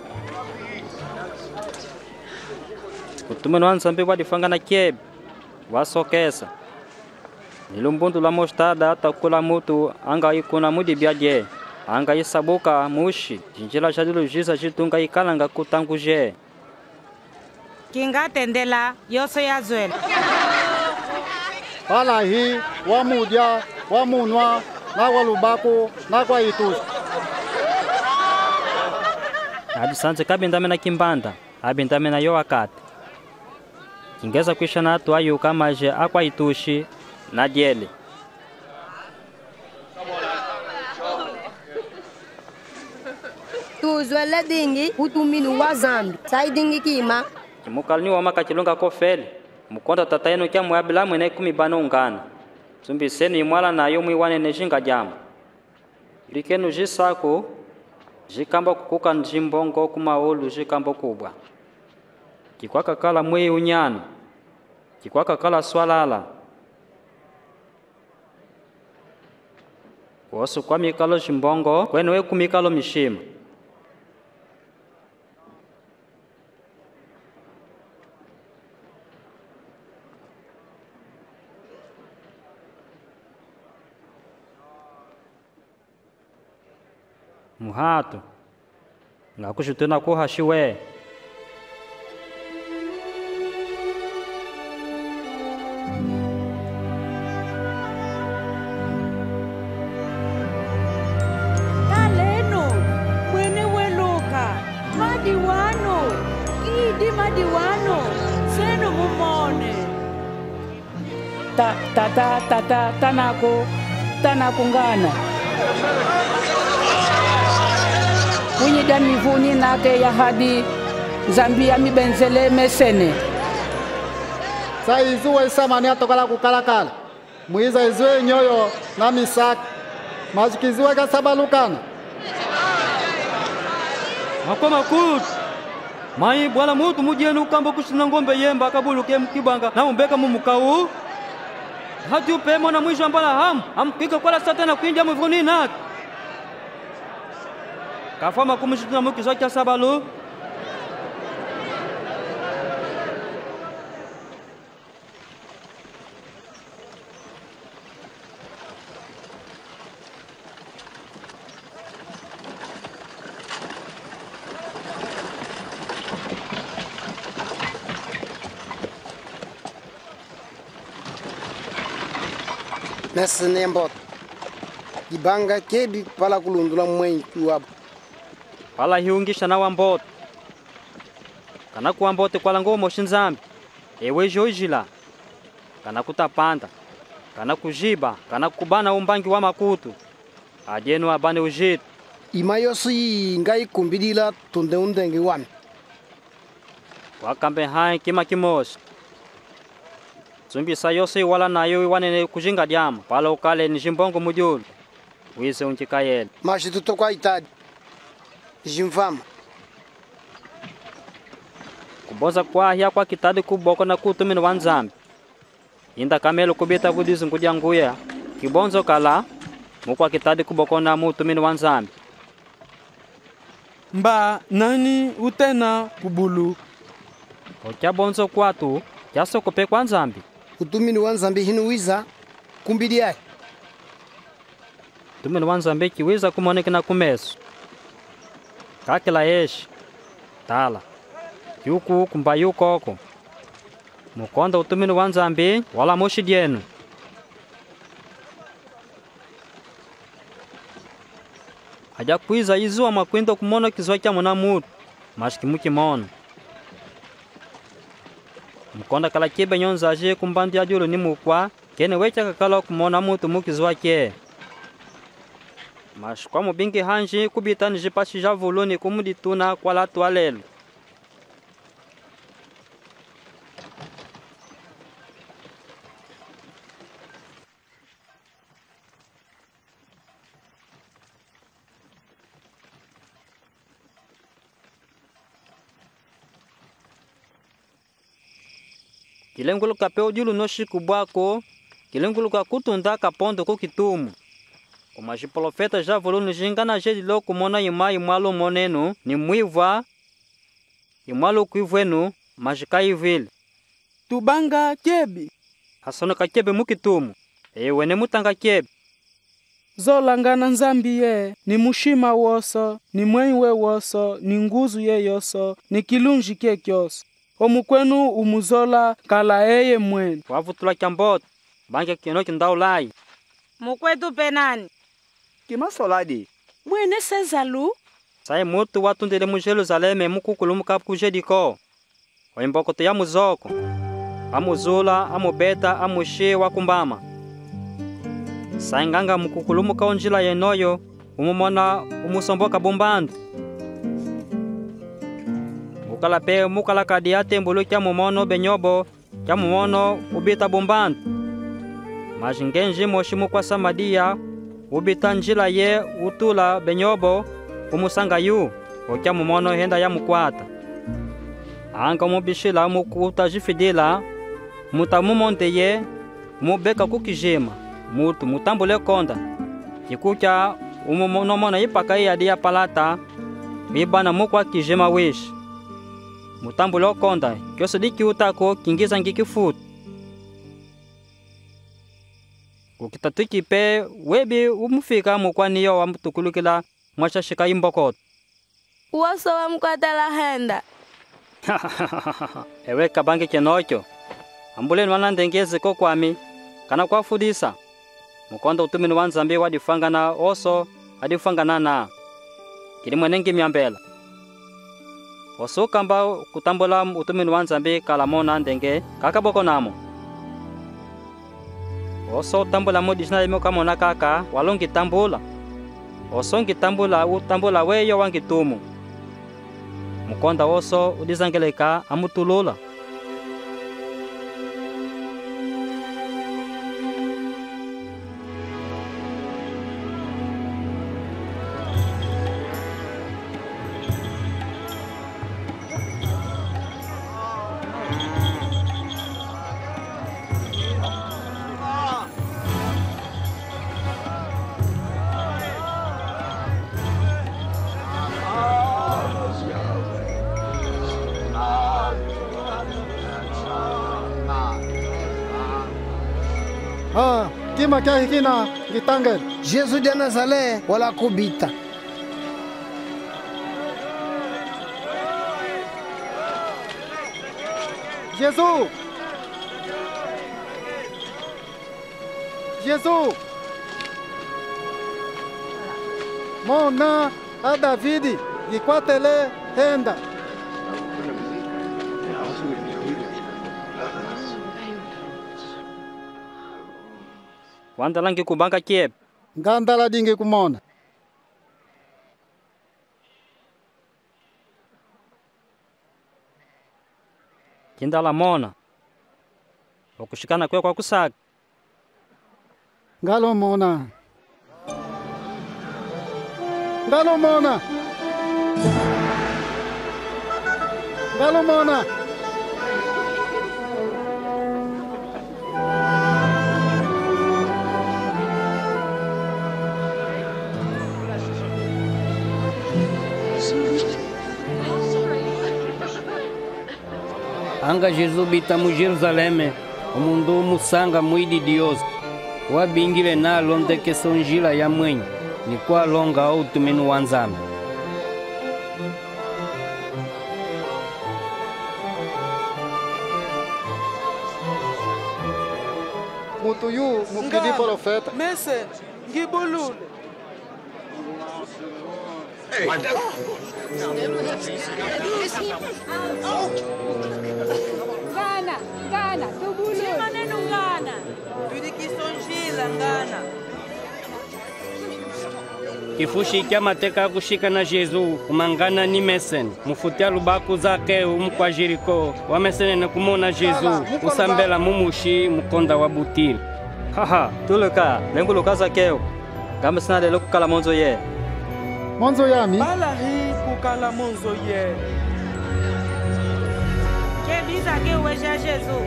Kutumeno ansambe wadifanga na kiebe. Wasokesa. Nilumbundu la mostada takula mutu anga ikuna mudi biaje. Anga isabuka mushi. Jinjila jadilu jiza jitunga ikalanga kutanguje. Kinga tendela yoso ya zwela. Pala hii wamudia wamunwa na walubako na kwa itushi. Adi sanze kabindame na kimbanda, abindame na yo wakati. Kingeza kuisha na atu ayu kamaje akwa itushi na diele. Tuzwele dingi utuminu wa zambi. Sai dingi kima. Kimukalni wa maka chilunga kofeli. Mukonda tata yenu kia muabila mwene kumibana ungana. Zumbi seni imwala na yo mwiwane nejinga jamu. Likenu jisako, jikamba kukuka njimbongo kumaolu jikambo kubwa. Kikwaka kala mwe unyano. Kikwaka kala swalala. Wosu kwa mikalo jimbongo, kwenu we kumikalo mishima. Muhato ngakushutuna kuhashiwe Taleno mwene weluka madiwano idi madiwano seno mumone ta ta ta ta ta tanako tanako ngana Winyi dami vuni nake ya hadi Zambia mibenzele mesene. Sa izuwe isamani atokala kukalakala. Muiza izuwe nyoyo na misaki. Majikiziwe kasabalukana. Makoma kutu. Mai bwala mutu mujienu kambo kushina ngombe yemba akabuluke mkibanga na umbeka mumukau. Hati upemo na mwisho ambala hamu. Hamkika kwa satana kuinja mvuni nake. Kafama kumishituna mukizo kia sabalu. Nesse nembo. Ibanga kebi pala kulundula mwenye kiwabu. Pala hiungisha na wambote. Kana kuambote kwa lango moshinzambi. Ewe jojila. Kana kutapanda. Kana kujiba. Kana kubana umbangi wa makutu. Ajenu abane ujitu. Imayosi ngai kumbidila tunde undengi wami. Wakambe hai kima kimoshi. Zumbi sayosi wala nayo iwane kujinga diama. Pala ukale nijimbongo mujulu. Wise unkikayeli. Mashi tutokwa itadi. Jimvama. Kuboza kwa hiya kwa kitadi kuboko na kutumini wanzambi. Inda kamelo kubita budizu ngudia nguya. Kibonzo kala. Mukwa kitadi kuboko na mutumini wanzambi. Mba nani utena kubulu. Okia bonzo kwa tu. Kiaso kupe kwa nzambi. Utumini wanzambi hinu wiza. Kumbidi yai. Utumini wanzambi kiwiza kumoneki na kumesu. Kakila yeshi. Tala. Yuku kumba yukoko. Mukonda utumini wanzambi wala moshi dienu. Aja kuiza izuwa makwendo kumono kizwa kia muna mutu. Mashikimuki mono. Mukonda kala kibe nyonza aje kumbandi ya julu ni mukwa. Kene wecha kakala kumona mutu mukizwa kie. Mas kwa mubingi hanji kubita nijipashi javuluni kumudituna kwa latu alelu. Kilengulu kapeo julu noshi kubwako, kilengulu kakutunda kapondo kukitumu. Kumaji profeta javuluni jingana jedi lo kumona ima imwalo monenu ni mwiva imwalo kuivwenu majika ivili. Tubanga kebi. Hasono ka kebe mukitumu. Ewe ne mutanga kebe. Zolangana nzambi ye ni mushima woso, ni mwenwe woso, ni nguzu ye yoso, ni kilunji kie kioso. Omukwenu umuzola kala eye mwenu. Wavutula kiamboto, bange kino kindau Mukwetu penani. Kima soladi. Mwene sezalu. sai mutu watundile mu Jerusaleme mukukulumuka ku Jeriko oimbokoto ya muzoko amuzula amubeta amushi wakumbama sai nganga mukukulumuka onjila yenoyo umumona umusomboka bumbandu mukala pe mukala kadi atembulu kya mumono benyobo kya mumono ubita bumbandu majingenji moshimu kwa samadia ubita njila ye utula benyobo umusanga yu okya mumono henda ya mukwata anga mubishila mukuta jifidila mutamumonte ye mubeka kukijima mutu mutambule konda kikucha umumono mona ipaka ya dia palata mibana mukwa kijima wish mutambule konda kyoso diki utako kingiza ngikifutu ukitatuki pe webi umufika mukwaniyo wa mtukulukila mwashashika imbokoto uwaso wa mkwatala henda ewe kabange kenocho ambule nwana ndengeze ko kwami kana kwafudisa mukonda utumini wa Nzambi wadifangana oso adifangana na kili mwenengi myambela oso kamba kutambula utumini wa Nzambi kalamona ndenge kakaboko namo oso tambula modishina imo kamona kaka walongi tambula oso ngitambula utambula weyo wangitumu mukonda oso udizangeleka amutulula Ah, kima kya hikina gitangel. Jesus de Nazaré wala kubita. Jesus. Jesus. Mona a David gikwatele henda. Wanda langi kubanga kiep. Ngandala dingi kumona. Kindala mona. Okushikana kwe kwa kusaga. Ngalo mona. Ngalo mona. Ngalo mona. Anga Jesus bita mu Jerusaleme omundu musanga mwidi Dios wabingile nalo ndekeso njila ya mwenye ni kwa longa au tumenu wa Nzambi. Mutu yu mukidi profeta. Mese ngibulule. Ngana, ngana, tubulule. Maneno ngana. Tudikisonjila ngana. Kifushi kya mateka kushika na Jesus umangana ni mesen mufutia lubaku zake umkwa Jeriko wamesene na kumona Jesus usambela mumushi mukonda wa butili. Haha tuluka lengu lukaza keo gamba sina de lokala monzo ye monzo yami bala hi kukala monzo ye ke biza ke weja Jesus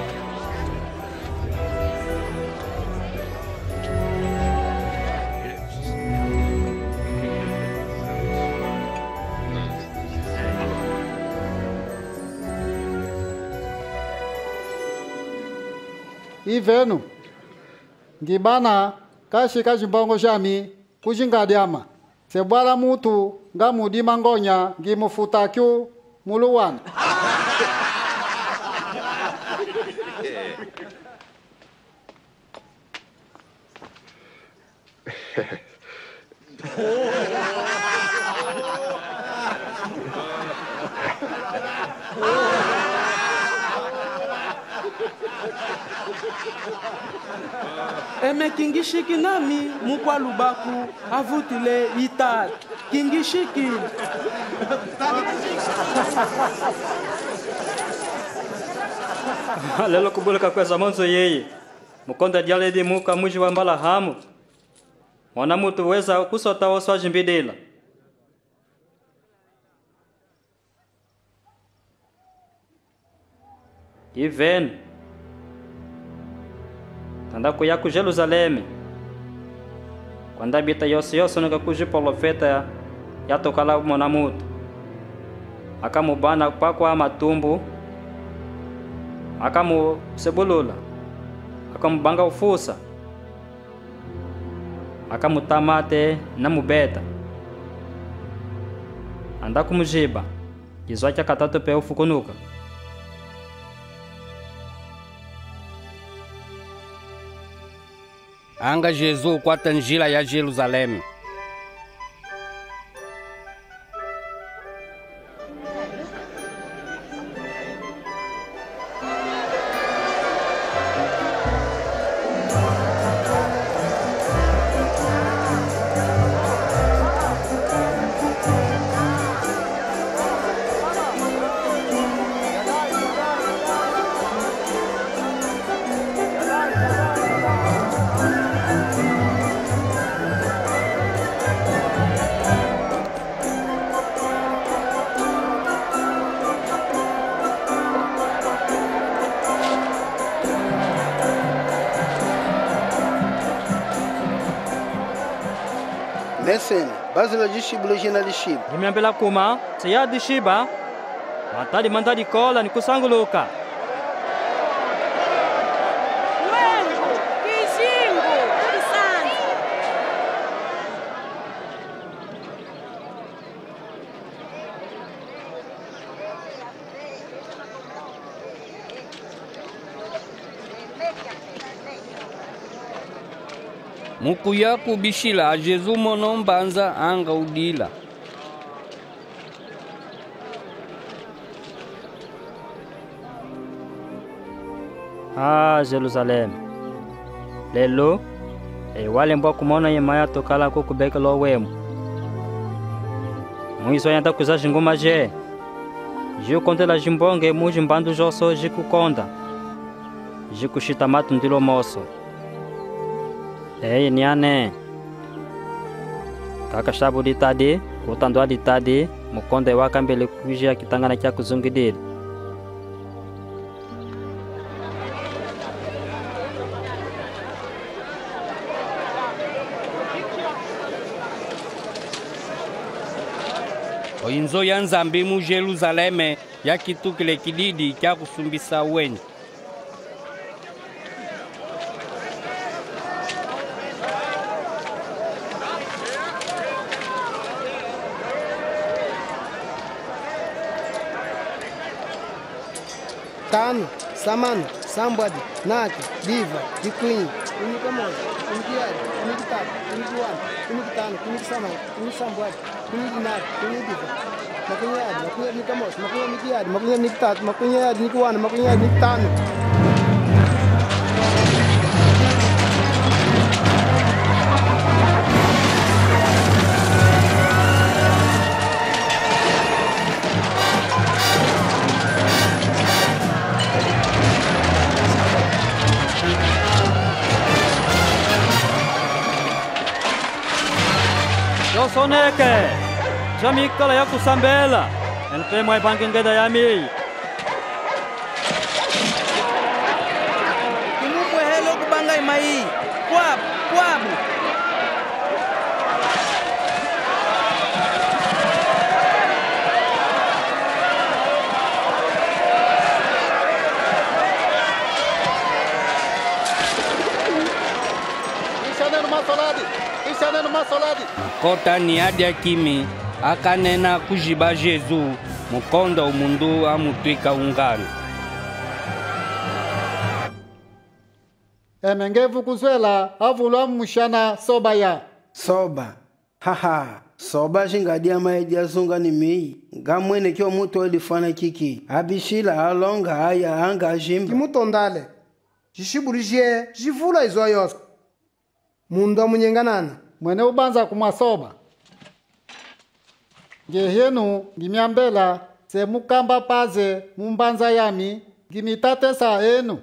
ivenu ngibana kashika chimbongo shami kuchingadiama sebwala mutu ngamudima ngonya ngimufuta kyu muluwana eme kingishiki nami mukwa lubaku avutile itatu kingishiki lelo kubulika kweza monzo yeye mukonda dialedi muka muji wa mbala hamu mwana mutu weza kusota oswa jimbidila Iven tanda kuya ku Jerusaleme quando bita yose yose nunca kuji profeta ya tokala mwana mutu akamubana pakwa matumbu akamu sebulula akamubanga ufusa akamutamate na mubeta anda kumujiba izwa cha katatu pe ufukunuka anga Jesus kwata njila ya Jerusaleme. Mesene, bazila dishibulo jina dishiba. Nimeambela kuma, siya dishiba. Matadi mandadi kola ni kusanguluka. Wengu, kishingu, kisanzi. Mukuya kubishila a Jesus mono mbanza anga udila. Ah, Jerusaleme. Lelo, e wale mbo kumona yemaya tokala kukubeka lo wemu. Mwiso yanda kuza jinguma je. Jiu kontela jimbonge muji mbandu joso jikukonda. Jikushita matu ndilo moso. Ei niane. Kaka shabu ditadi, utandwa ditadi, mukonde wakambele kujia kitangana kya kuzungidili. Oyinzo ya nzambi mu Jerusaleme ya kitukile kididi kya kusumbisa wenye. Tano, Samano, Sambwadi, Naki, Diva, Dikwini, Unikamoja, Unikiadi, Unikitatu, Unikiwani, Unikitano, Unikisamano, Unisambwadi, Unikinaki, Unidiva, Makunyadi, Makunyadi Nikamoja, Makunyadi Nikiadi, Makunyadi Nikitatu, Makunyadi Nikiwani, Makunyadi Nikitano. Soneke, jamikala ya kusambela, ente mwa bangengeda ya mi. Kumubwe helo kubanga imai, kwabu, kwabu. Ishanenu masoladi, ishanenu masoladi. Kota ni adia kimi akanena kujiba Jesus mukonda umundu amutwika ungano. Emengevu kuzwela avulwa mushana soba ya. Soba. Haha. Soba jingadia maedi azunga ni mii. Ngamwene kyo mutu elifana kiki. Abishila alonga aya anga jimba. Kimutondale. jishibulije jivula izo yose mundu amunyenganana mwene ubanza kumwasoba ngehenu ngimyambela semukamba paze mumbanza yami ngimitatesa enu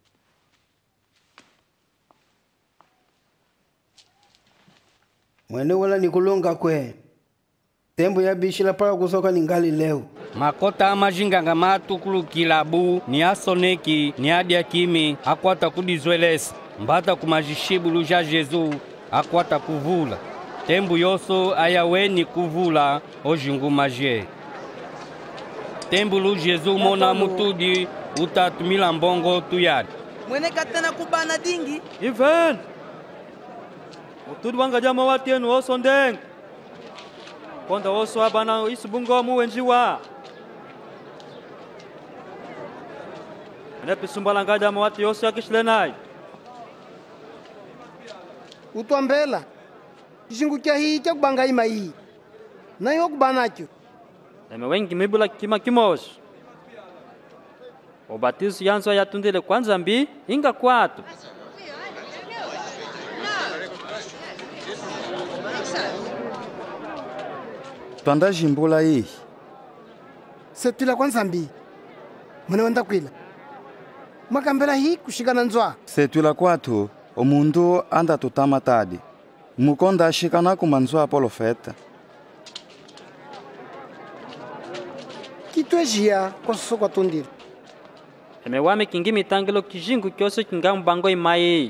mwene wala nikulunga kwe tembo ya bishila para kusoka ningali leo makota amajinganga matukulu kilabu ni asoneki ni adia kimi akwata kudizwelesa mbata kumajishibulu ja Jesu akwata kuvula tembu yoso ayaweni kuvula ojingumaje tembu lu Jesu mona mutudi utatumila mbongo tuyadi mwene katena kubana dingi Iven mutudi wanga jama watienu oso ndenga konda oso abana isubungo muwenjiwa Nepi sumbala ngaja mawati yosi yakishilenai utwambela kishingu kya hii kya kubanga ima hii nayo kubanacho eme wengi mibula kima kimoshi ubatizo yanzo yatundile kwanza mbi inga kwatu twanda jimbula hii setwila kwanza mbi mwene wenda kwila mwakambela hii kushikana nzwa setwila kwatu omundu anda tutama tadi mukonda ashikana kumanzwa polofeta kitwejia kwa soso kwa tundile eme wame kingi mitangelo kijingu kyose kinga mbango imaye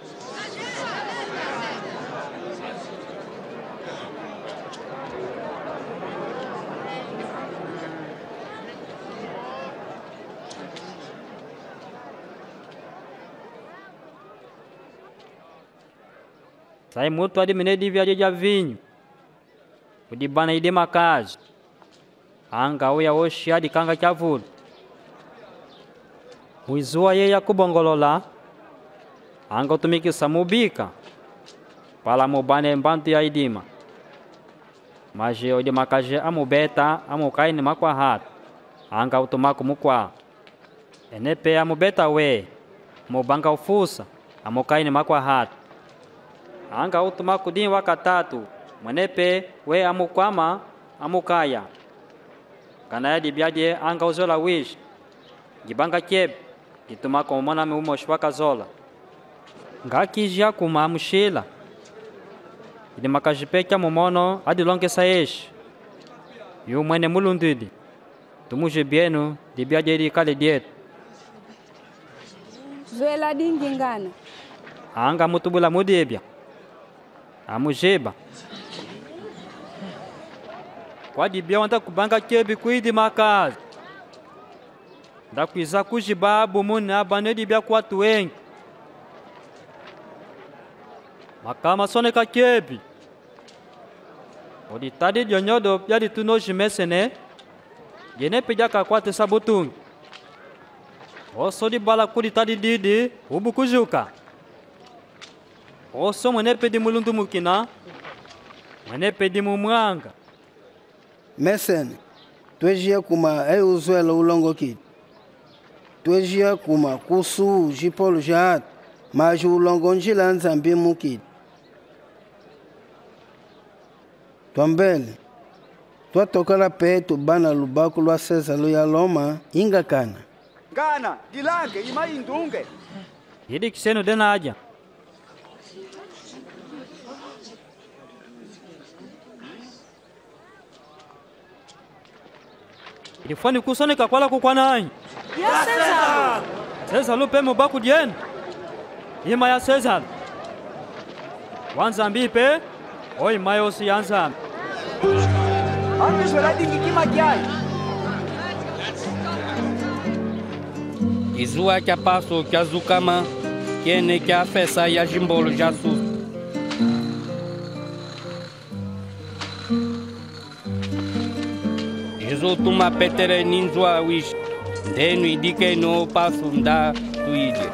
sai mutu adi menedi vya ja vinho udibana ide makazi anga uya oshi adi kanga chavulu muizua ye ya kubongolola anga utumikisa mubika pala mubane mbantu ya idima maje ode makaje amubeta amukaini makwa hatu anga utumaku mukwa enepe amubeta we mubanga ufusa amukaini makwa hatu anga utuma kudini wakatatu mwenepe we amukwama amukaya kana yadi biaje anga uzola wish gibanga keb gituma ko mona me umosh wakazola ngakijia kuma amushila ile makajipeka mumono adi lonke saesh yu mwene mulundidi tumuje bienu di biaje di kale diet zwela dingi ngana anga mutubula mudebya amujeba kwa dibia wanta kubanga kebi kuidi makazi ndakwiza kujibabu muni abane dibia kwa watu wengi makama soneka kebi oditadi dionyodo yadi tuno jimesene yene pija kakwate sabutungi oso di bala kuditadi didi ubu kujuka oso mwene pedi mulundu mukina mwene pedi mumwanga mesene twejia kuma ei uzwela ulongo kiti twejia kuma kusu jipolo jaat maji ulongo njila nzambi mukiti twambele twatokala pe tubana lubaku lwa seza luya loma inga kana ngana dilange ima indunge yidi kiseno dena aja ilifani kusonika kwala kukwananyi ya Cesar Cesar lupe mubaku dienu ima ya Cesar wanzambi pe oi mayosi yanzambi amizola dingi kima kyai izuwa kya paso kya zukama kene kya fesa ya jimbolo ja susu Jesu tuma petere ninzwa wish ndenu idike no paso nda tuide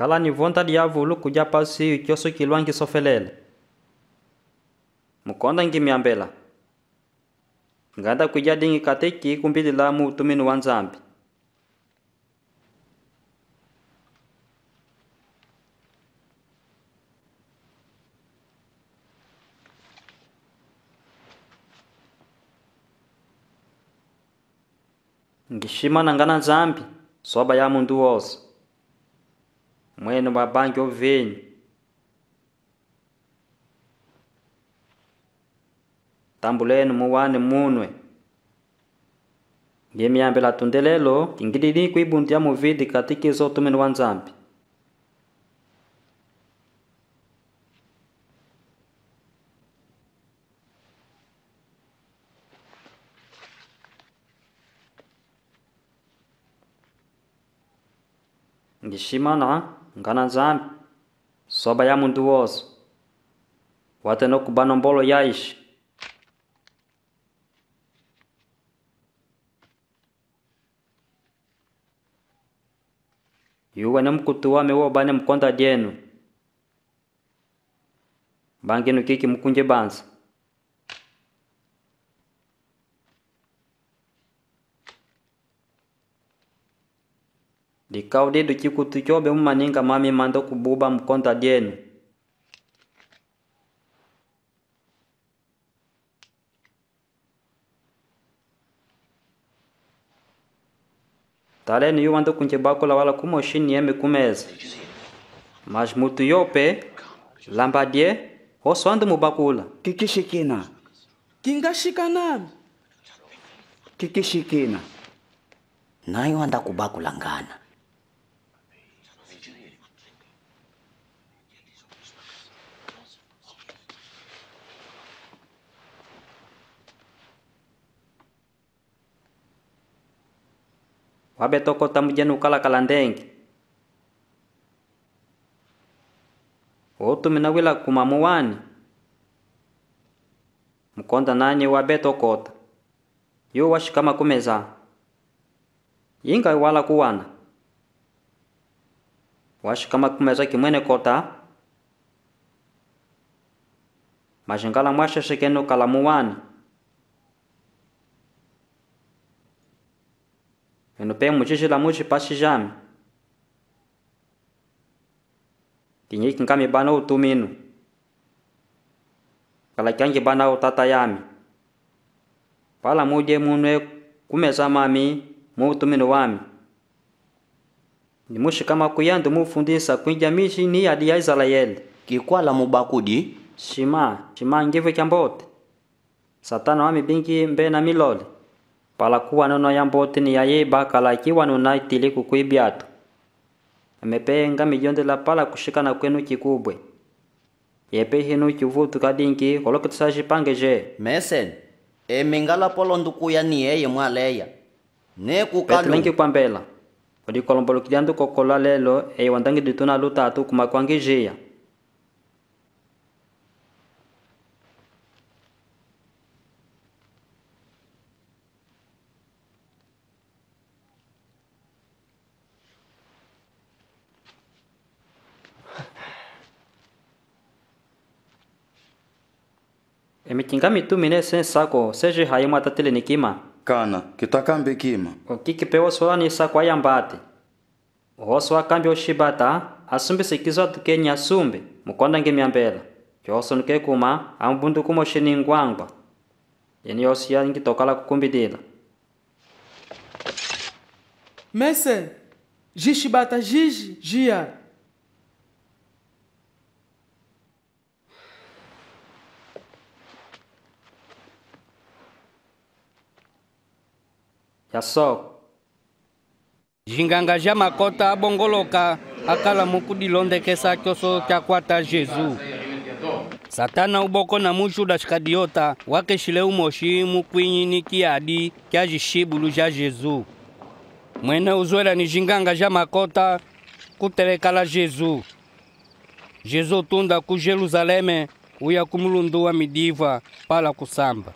Kala ni vontade ya vulu kuja pasi kyoso kilwangi sofelele. Mukonda ngimiambela. Nganda kuja dingi kateki kumbili la mu tuminu wanzambi. Ngishima nangana zambi soba ya mundu wose. Mwene babangi ovenyi. Tambuleni muwane munwe. Ngemiambela tundelelo ingididi kuibundia muvidi katika izo tumenu wanzambi. Ngishimana ngana zambi soba ya mundu wose. Wateno kubano mbolo yaishi. Yuwe na mkutu wame wo bane mkonda dienu. Bangenu kiki mkunje banza. Dikau dedu kikutu chobe mumaninga mami mando kububa mkonda dienu. Taleni yu wando kunje bakula wala kumoshini yeme kumeza. Mas mutu yope, lambadie, hoso ando mubakula. Kikishikina. Kingashikana. Kikishikina. Nayo anda kubakula ngana. Wabe toko tamujenu kala kalandengi. Otu minawila kumamuwani. Mkonda nanye wabe tokota. Yu washikama kumeza. Yinga wala kuwana. Washikama kumeza kimwene kota. Majingala mwasha shikenu kalamuwani. Enupe muchishi la muchi pasi jami. Kinyiki nkami bana utuminu. Kala kyangi bana utata yami. Pala muje munwe kumeza mami mu utuminu wami. Ni mushi kama kuyandu mufundisa kuinja mishi ni adi ya Israeli. Kikwala mubakudi. Shima, shima ngivu kyambote. Satana wami bingi mbe na milole. Pala kuwa nono yambote ni ya yeba kala ikiwa nuna itili kukuibiatu. Emepe nga mijonde la pala kushika na kwenu kikubwe. Yepe hinu kivutu kadinki kolokitisaji pange je. Mesen, e mingala polo ndukuya ni eye mwaleya. Ne kukalu. Petlenki kwa mbela. Odi kolombolo kidiandu kokola lelo e wandangi dituna luta atu kumakwangi jia. Emikinga mitumi ne sensako seje haye mwatatele nikima. Kana, kitakambe kima. Okiki pewo sola ni sako ayambate. Ohoso akambi oshibata, asumbi sikizo tukenya asumbe, mukonda ngemiambela. Kyoso nuke kuma, ambundu kumo shini ngwangwa. Yeni yosi ya ngitokala kukumbidila. Mese, jishibata jiji, jia. Yaso. Jinganga ja makota abongoloka akala mukudilondekesa kyoso kya kwata Jesu. Satana uboko na mujuda shikadiota wake shile umoshi mukwinyi ni kiadi kya jishibulu ja Jesu. Mwene uzwela ni jinganga ja makota kutelekala Jesu. Jesu tunda ku Jerusaleme uya kumulundu wa midiva pala kusamba.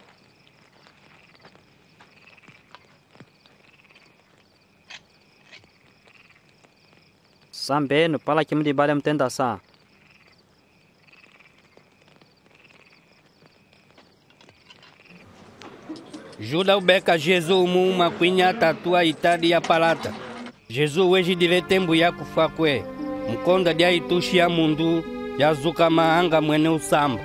Sambenu pala kimdi bale mtenda saa. Juda ubeka Jesus muma kwinya tatua itadi ya palata. Jesus weji dile tembu ya kufa kwe. Mkonda dia itushi ya mundu ya zuka maanga mwene usamba.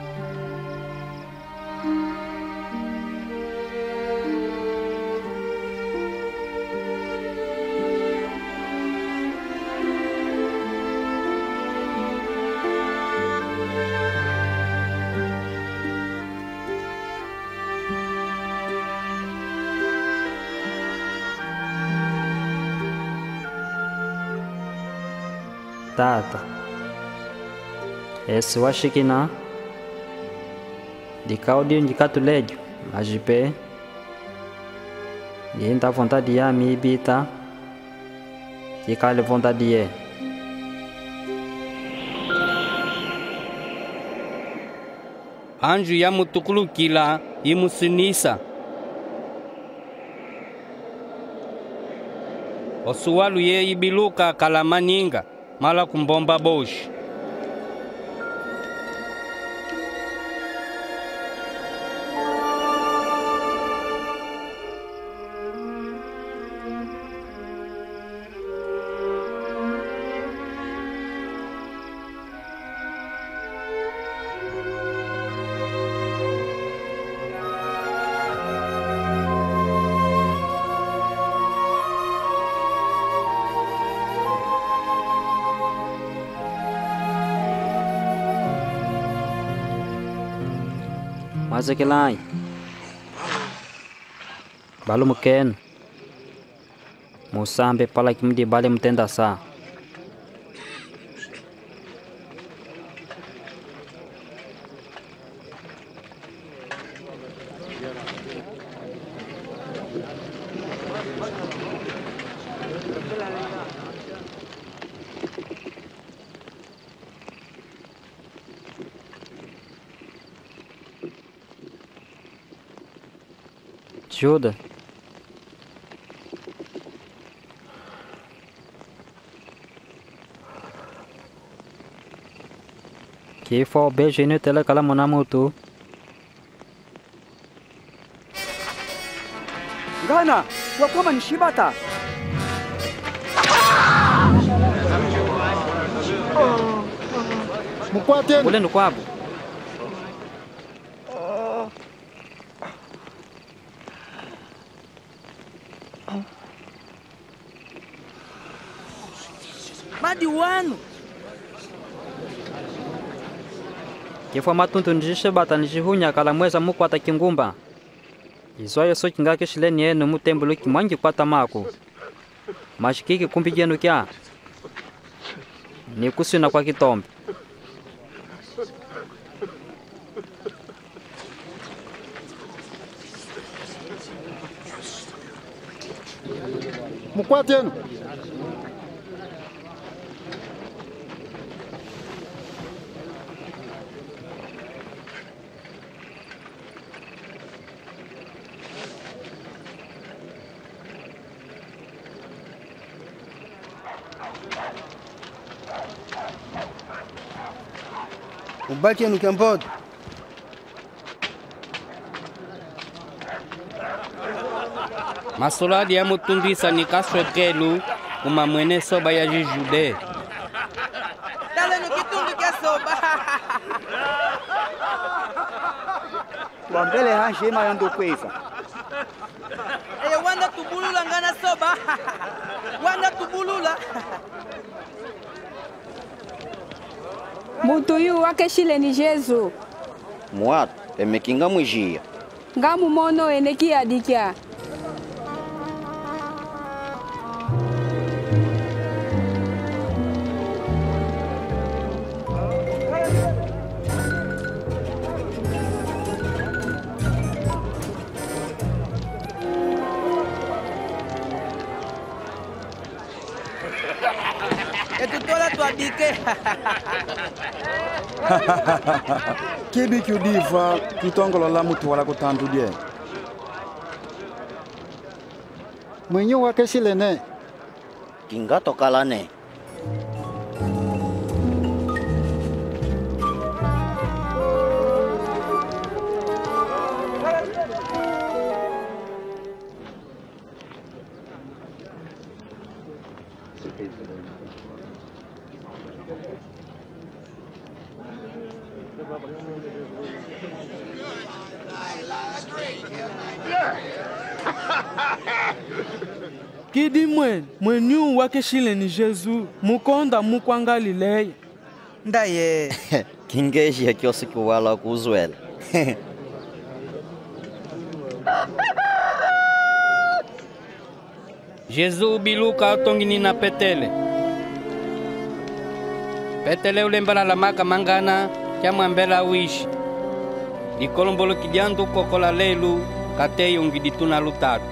Tata, esse washikina dikaudi ndikatulejo majipe yenda vontade ya mi ibita dikale vontade ye anju ya mutukulukila imusinisa osuwalu ye ibiluka kalamaninga mala kumbomba boshi. Mazekilai balu muken musambe pala kimdi bale mtenda saa. Juda, que for beijo no tele kala mona mutu. Ngana, wakoma nishibata. Mukwate. Ule nukwabu. Madi wanu. Kifwa matuntu njishe bata njihunya kala mweza mukwata kingumba. Izoyo so kingake shileni yenu mutembulu kimwangi kwata mako. Mashikiki kumbi jenu kya. Ni kusina kwa kitombe. Mukwate yenu. Ubaki yenu kembodo. Masoladi ya mutundisa ni kaswekelu kuma mwene soba ya jijude. Dale no kitundu kia soba. Wambele hanje ema yando kweza. Eye wanda tubulula ngana soba. Wanda tubulula. Mutu yu wake shile ni Jesu. Mwatu, emekinga mwijia. Ngamu mono eneki adikia. Etutola tuadike. Kibi kiudiva kitongolo la mutu wala kutandudie. Mwenye wake shilene. Kingato kalane. Kidi mwen, mwenyu wake shile ni Jesu, mukonda mukwa Galileia. Ndaye. Kingeji ya kiosi kiwala kuzwela. Jesu biluka tongini na Petele. Petele ulembala la maka mangana kya mwambela wishi. Nikolombolo kijandu kokola lelu kate yungi dituna lutatu.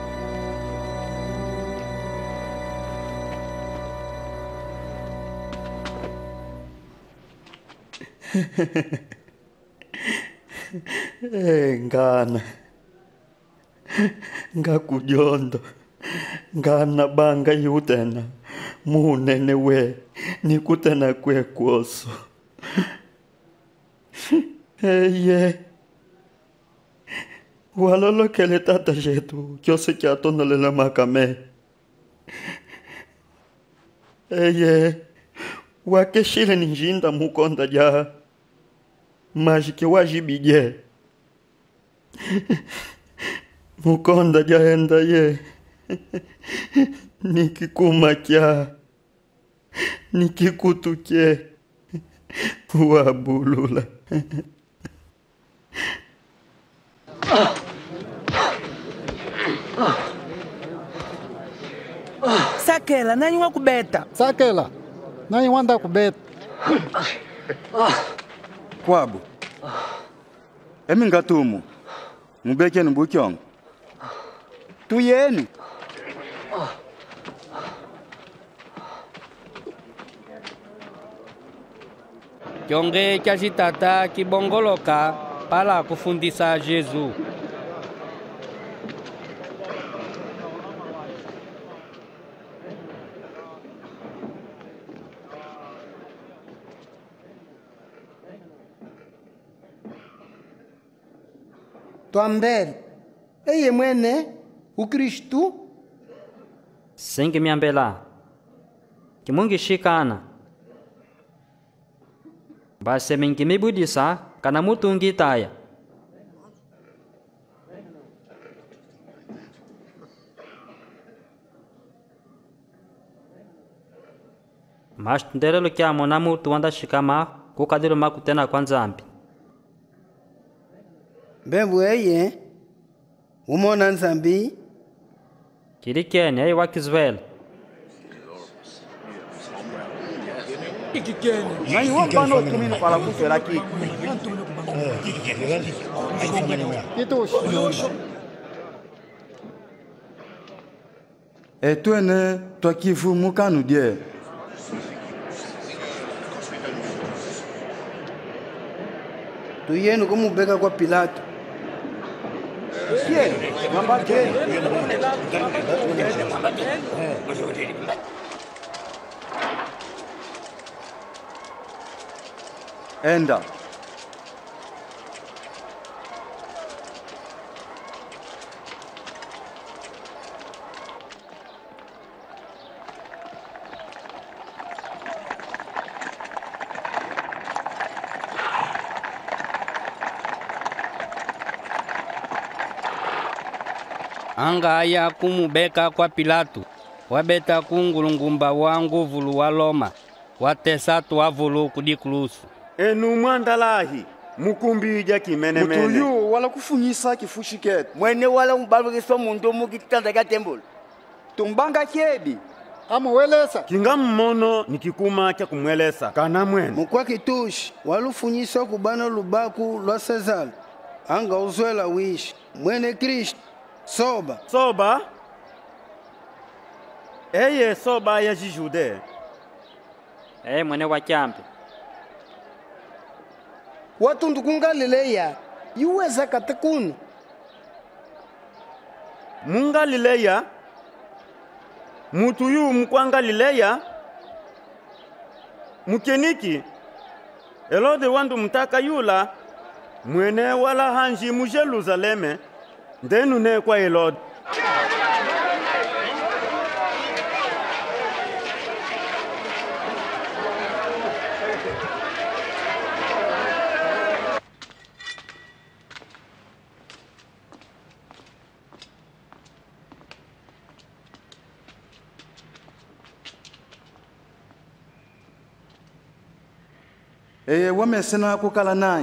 Eh, ngana ngakujondo ngana banga yutena munene we nikutena kwe kwoso eye walolokele tata jetu kyose kyatonolela makame eye wakeshile ninjinda mukonda ja majike wajibije mukonda jaenda ye nikikuma kya nikikutuke wabulula Sakela nani wakubeta? Sakela nani wanda kubeta? Kwabu. Emi ngatumu. Mubeke ni bukyong. Tuyeni. Kyonge kya jitata kibongoloka pala kufundisa Jesu. Twambele. Eye mwene ukristu Singi miambela. Kimungi shikana. Base mingi mibudisa kana mutungi taya. Mas nderelo kya mona mutu wanda shikama kukadiro makutena kwanza ambi. Bembu eye umona nzambi Kirikeni ayi wakizwela. Ikikeni. Nani wambano tumini pala kufela ki. Kitush. Etwene twakifu mukanu die. tuyenu kumubeka kwa Pilato. Kie, ngamba kie. Enda. Anga aya kumubeka kwa Pilato, wabeta kungulungumba wa nguvulu wa Loma, watesa tuavulu kudikulusu. Enu mwandalahi, mukumbi ija kimenemene. Mutuyu wala kufunyisa kifushi ketu. Mwene wala mbalukiso mundu mukitanda tembulu. Tumbanga kiebi. Amuwelesa. Kinga mmono nikikuma kya kumwelesa. Kana mwene. Mukwa kitushi, walufunyisa kubana lubaku lwa Cesar. Anga uzwela wishi. Mwene Kristo. Soba. Soba? Eye soba ya jijude. Eye mwene wa champi. Watu ndukungalileya. Yuweza katekunu. Mungalileya? Mutu yu mkwangalileya? Mukeniki? Elode wandu mtaka yula. Mwene wala hanji mu Jerusaleme. Ndenu ne kwa Elode. eye wamesena kukala nayi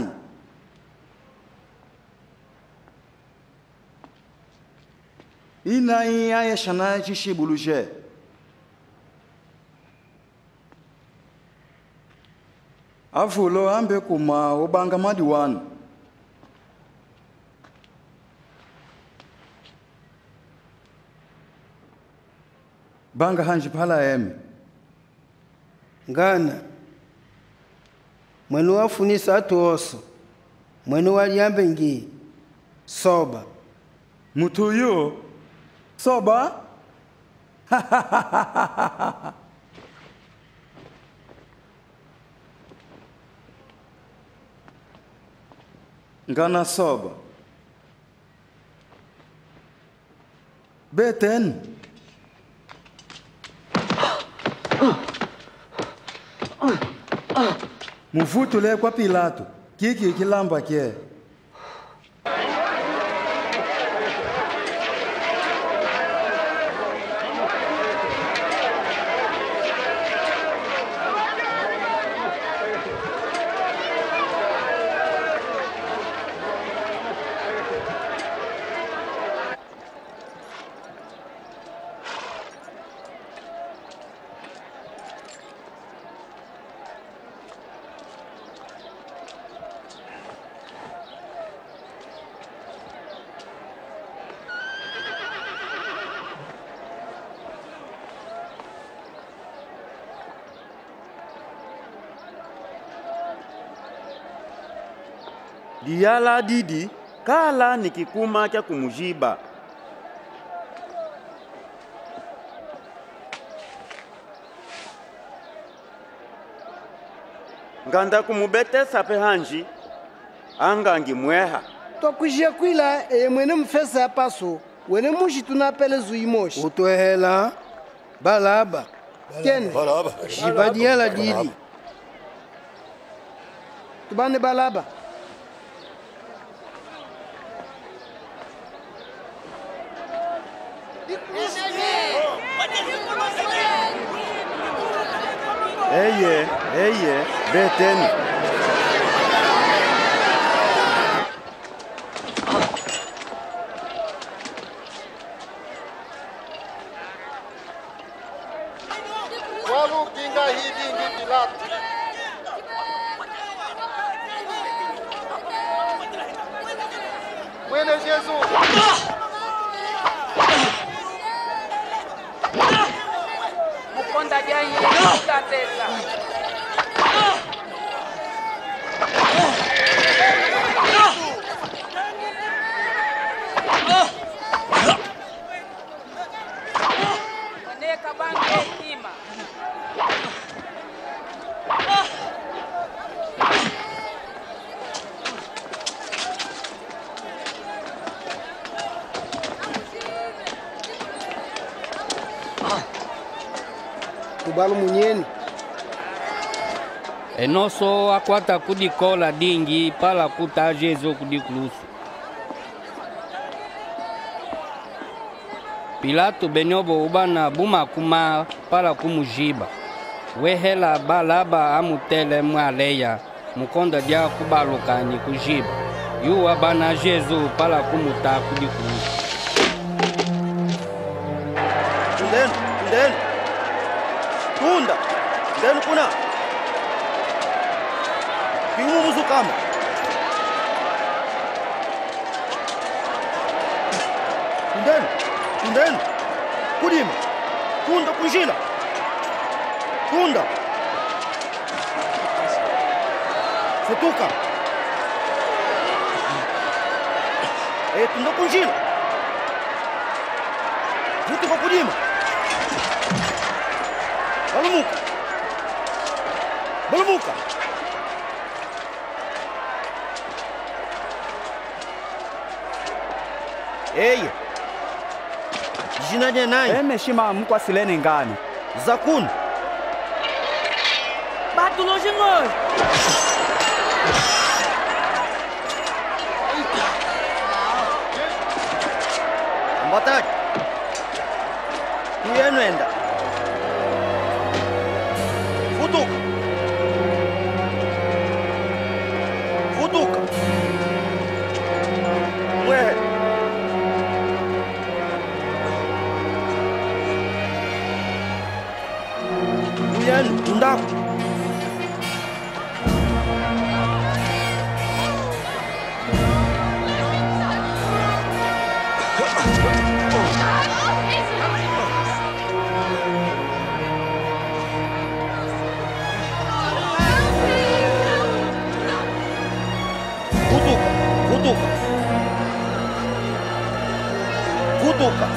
inayi ayeshana chishibuluje avulo ambe kuma ubanga madiwanu banga hanji phala eme ngana mwenu wafunisa atoso mwenu waliambe ngi soba mutuyo soba ngana soba beten muvutule kwa Pilato kiki kilamba kye Diyala didi kala ni kikuma kya kumujiba. Nganda kumubete sape hanji anga ngimweha twakwijia kwila eye mwene mfesa ya paso wene mushi tunapele zuimoshi utwehela balaba kene balaba jibadiela didi tubane balaba Eye, eye, beteni. Walu kinga hidi ngi Pilato. Mwene Jesus. Mukonda janye katesa. Mweneka bange hekima. Tubalo munyeni enoso akwata kudikola dingi pala kuta Jesu kudikulusu. Pilato benyobo ubana buma kuma pala kumujiba wehela balaba amutele mwaleya mukonda dia kubalukani kujiba yuwa bana Jesu pala kumuta kudikulusu. Ndeni, ndeni. Tunda, ndeni kuna. Kiumu musu kama. Ndeni, ndeni. Kudima. Tunda kunjila. Tunda. Futuka. Eh, tunda kunjila. Futuka kudima. Balumuka. Balumuka. Eye. Jina nye nani? Eme shima mkwa silene ngani. Zakun. Batu loje ngoy. Ambataki. Kuyenu enda. Futuka. Kutuka. Mwehe. Uyen, tundaku. Kutuka, kutuka. Kutuka.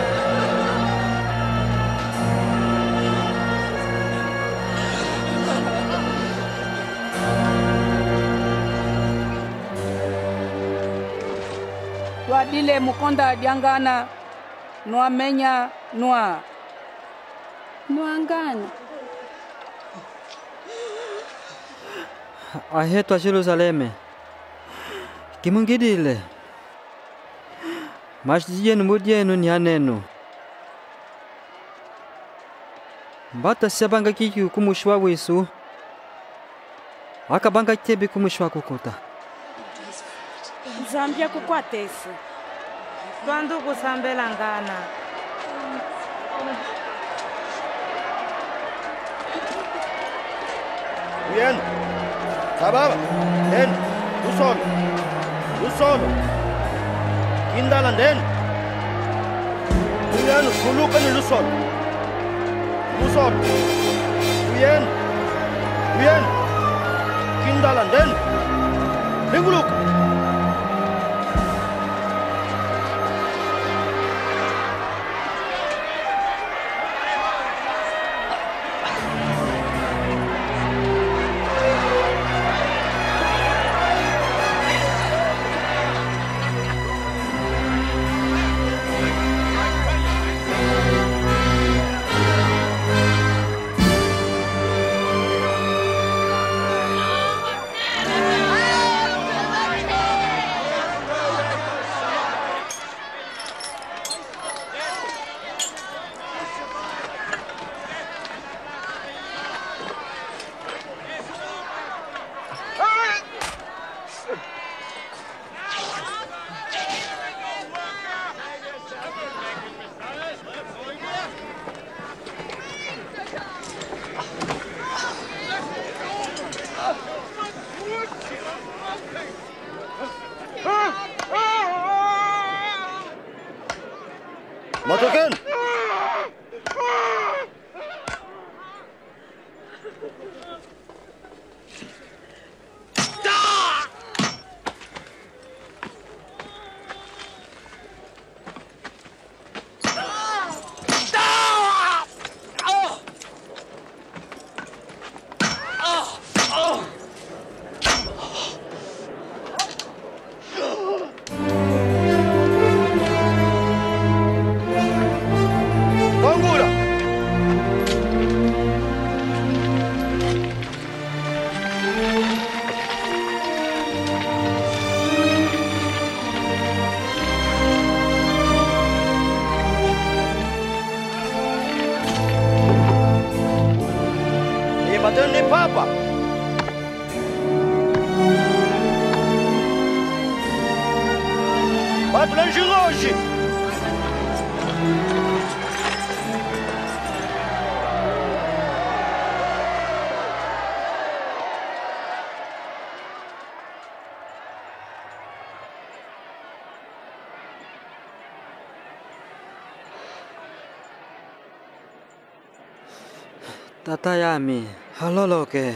Twadile mukonda diangana nuamenya nua nuangana ahetu a Jerusaleme kimungidile masjiyenu mudienu ni anenu mbata siabanga kiki kumushwa wisu akabanga tebi kumushwa kukuta Zambia kukwatese twandu kusambela ngana Bien. Sababa. Den. Lusol. Lusol. Kindalan den. Bien. Sulukan lusol. Lusol. Bien. Bien. Kindalan den. Linguluk. Matoken! Batendo papa. Batendo hoje. Tata yami, haloloke.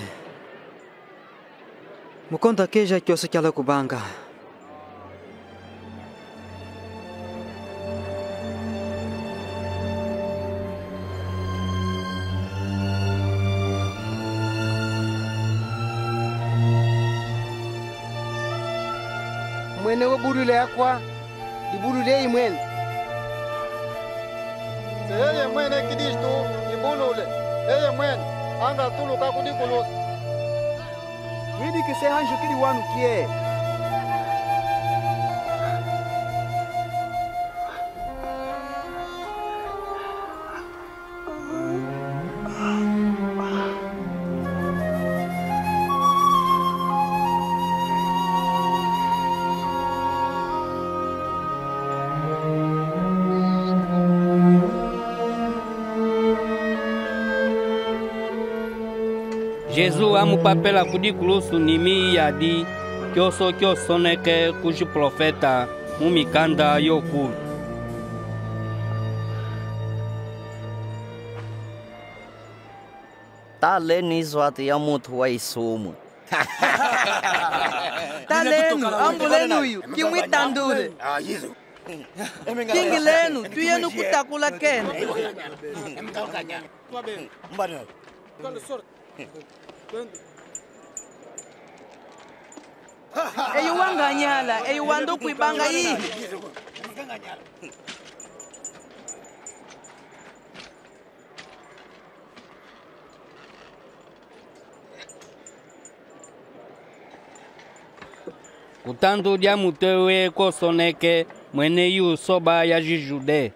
Mukonda keja kyose kyala kubanga. Mwene wo burule yakwa, ibulule imwene. Seye mwene Kristo ibulule. Eye mwene anga tuluka kudikulusa. Widi kise hanjo kidi wanu kie. Jesu amupapela kudi kulusu nimi yadi kyoso kyosoneke kuji profeta mumikanda yokulu. Tá lendo isso até a muito vai sumo. Tá lendo, ambuleno yu, que um itandure. Ah, isso. King leno, tu ia no kutakula ken. Eyu wanganyala, eyu wando kuibanga hii. Kutandu dia mutewe kosoneke mwene yu soba ya jijude.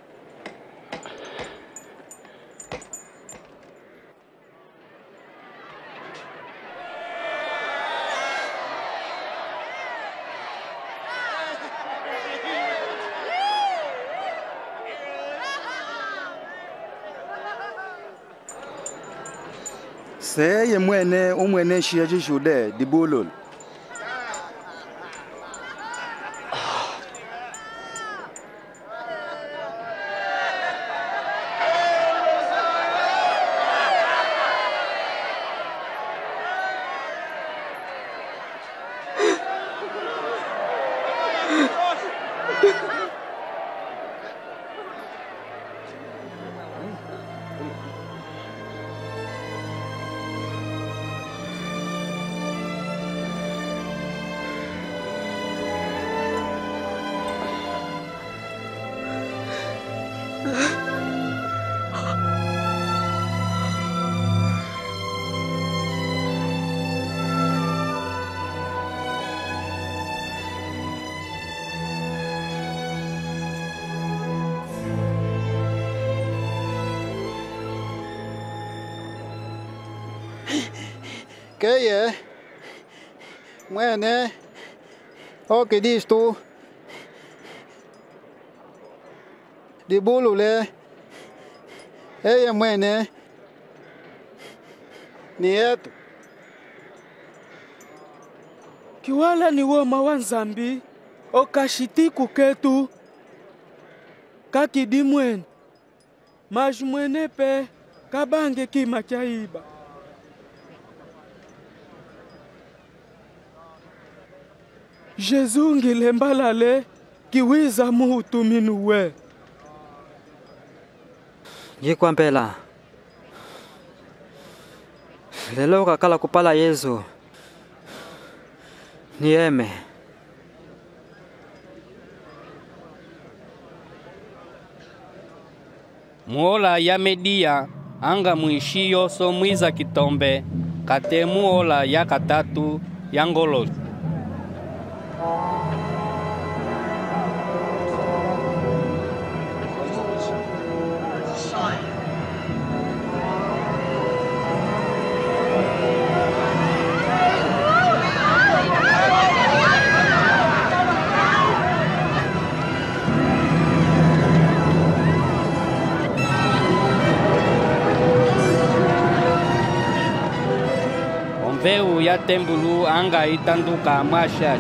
Seye mwene umwene shia jijude dibulul. Keye mwene o Kristo dibulule eye mwene ni yetu kiwala ni woma wa Nzambi okashitiku ketu kakidi mwene maju mwene pe kabange kima chaiba Jesu ngilembalale kiwiza mutu minuwe. Yikwampela. Lelo kakala kupala Yesu. Nieme. Muola ya media anga muishi yoso mwiza kitombe kate muola ya katatu ya ngolo. Veu ya tembulu anga itanduka mwasha.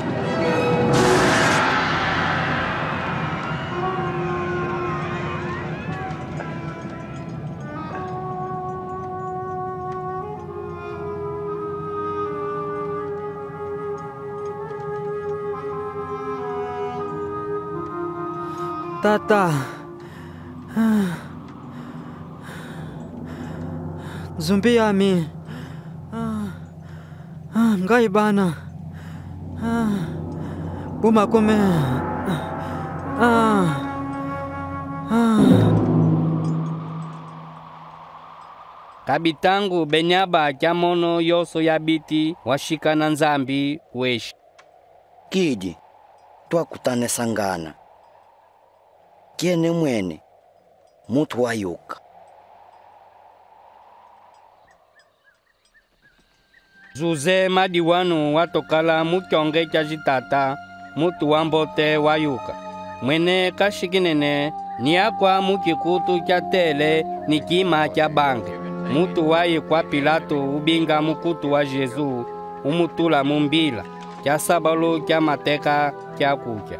Tata. Zumbi yami. Ngai bana. Buma kome. Kabitangu benyaba chamono yoso ya biti washikana Nzambi weshi. Kidi, twakutane sangana. Kiene mwene, mutu wayuka. Zuze madiwanu watokala mukyonge cha jitata mutu wambote wayuka. Mwene kashikinene ni akwa mukikutu cha tele ni kima cha bange. mutu waye kwa Pilato ubinga mukutu wa Jesu umutula mumbila kya sabalo kya mateka kya kukya.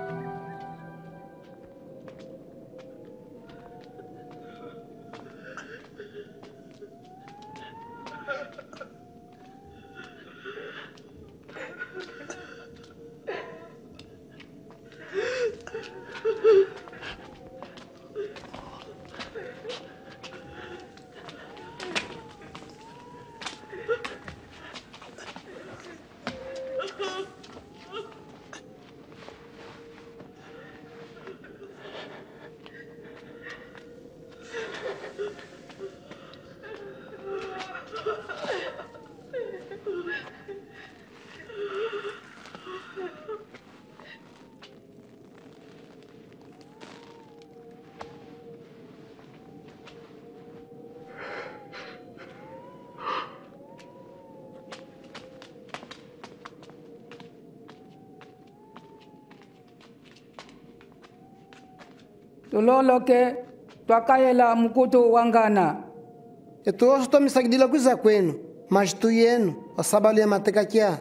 tuloloke twakayela mukutu wangana etuoso tomisakidila kwiza kwenu majitu yenu osabalo ya mateka kya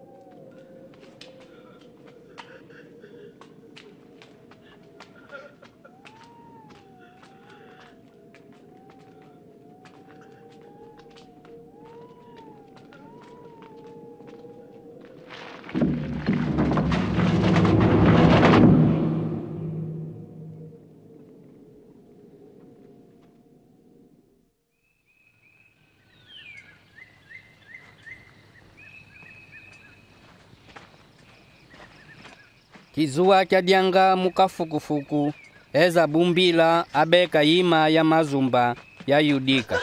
Kizuwa kya dianga mukafukufuku eza bumbila abeka yima ya mazumba ya Yudika.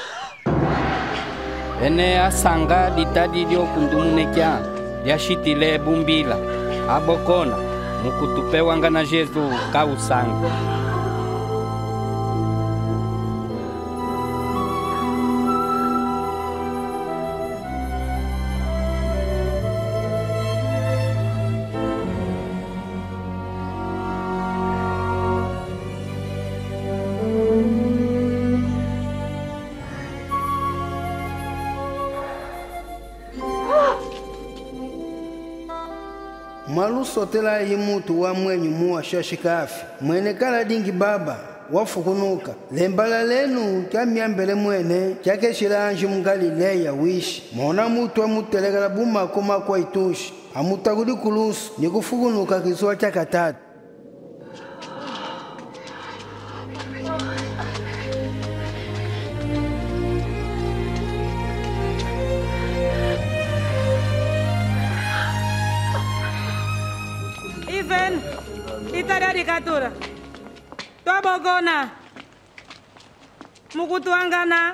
Ene asanga ditadi dio kundumunekia yashitile bumbila abokona mukutupe wanga na Jesu kausanga. Mwalusotela yi mutu wa mwenyu muwa shashikafi mwene kala dingi baba wafukunuka lembala lenu kya myambele mwene kyake shilanji mungalileya wishi mona mutu amutelekala bumakoma kwa itushi amutaguli kulusu ni kufukunuka kizuwa kya katatu. Iven, itara dikatura. Twabogona. Mukutuangana.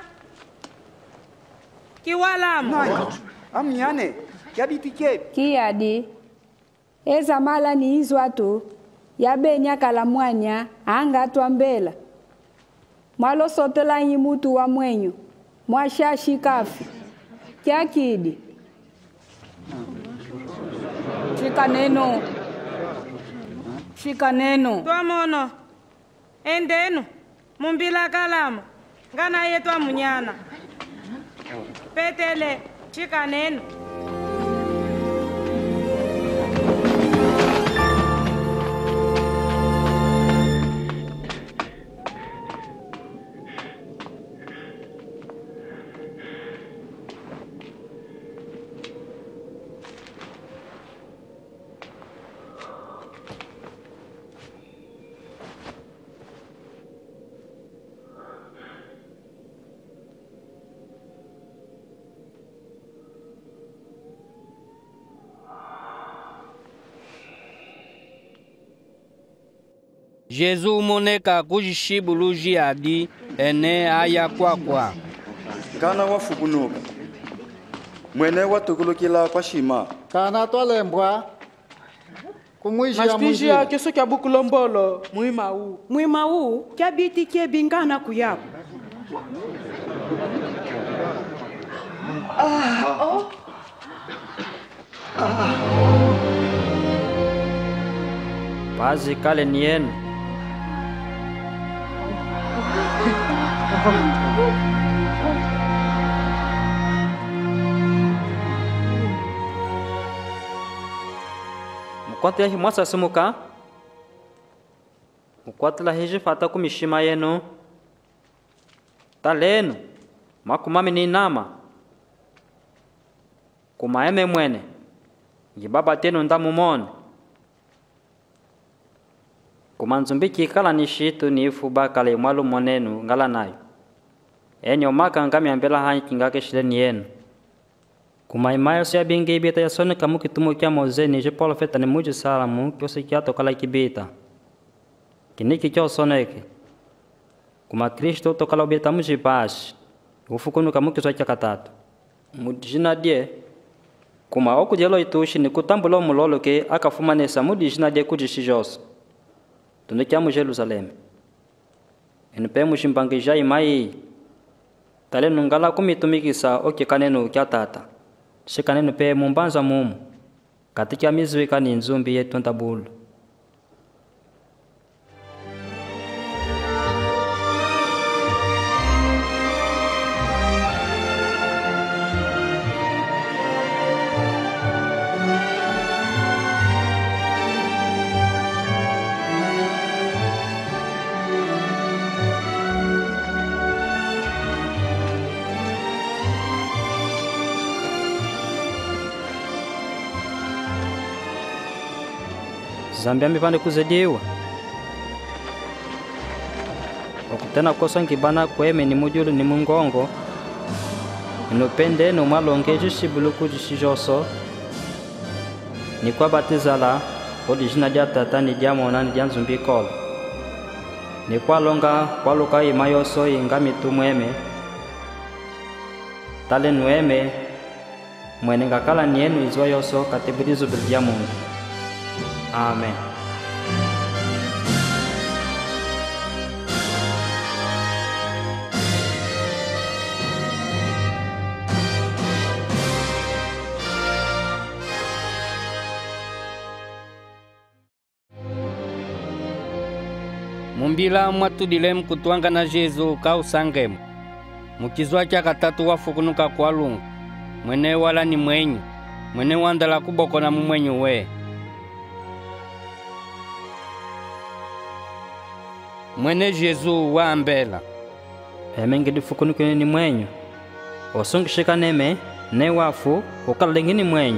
Kiwalamu. Amnyane, yabitike. Kiadi. Eza mala ni izwatu. Yabenya kalamwanya anga twambela. Mwalo sotola yimutu wa mwenyu. Mwashashi kafi. Kiakidi. Shika neno. Shika neno. Twamono. Endenu. Mumbila kalama. Ngana yetwa munyana. Petele. Shika neno. Jesu moneka kujishibulu jiadi ene aya kwa kwa. Kana wafukunuka. Mwene watukulukila kwa shima. Kana twalembwa. Kumwishi ya Mashitiji ya keso kya bukulombolo muima huu. Muima huu kya biti kie bingana kuyaku. Ah, oh. Ah. Pazi kale ni yenu. makonte yahi mwasa sumuka mukwatela hiji fata kumishima yenu talenu makumami ni nama kumaeme mwene ngibaba tenu ndamumone kumanzumbiki kala ni shitu ni ifuba kala imwalu monenu ngala nayo enyo maka ngami ambela hanyi kingake shileni yenu kumaimayo siya bingi ibita ya sone kamu kitumu kia moze ni je profeta ni muji salamu kiose kia tokala kibita kiniki kio soneke kuma Kristo tokala ubita muji pashi ufukunu kamu kiswa kia katatu mujina die kuma oku jelo itushi ni kutambulo mulolo ke akafumanesa mujina die kujishijoso tundekia mu Jerusalem enpe mushimbangisha imai tale nungala kumitumikisa okikanenu kya tata shikanenu pe mumbanza mumu katika mizwika ni nzumbi yetu ntabulu Zambia mipande kuzediwa okutena kosa nkibana kweme ni mujulu ni mungongo inopende no malonge jishibuluku jishijoso ni kwa batizala odi jina dia tata ni dia mona ni dia nzumbi kola ni kwa longa kwa luka imayoso ingami tumweme tale nueme mwene ngakala nienu izwa yoso katibirizo bildia mungu. Amen. Mumbila mwatudile mkutwanga na Jesu kausangemu mukizwa kya katatu wafukunuka kwa lungu mwene wala ni mwenye mwene wandala kuboko na mumwenye we mwene Jesu wa ambela emengi difukunuke ni mwenye osungishika neme ne wafu ukalengini mwenye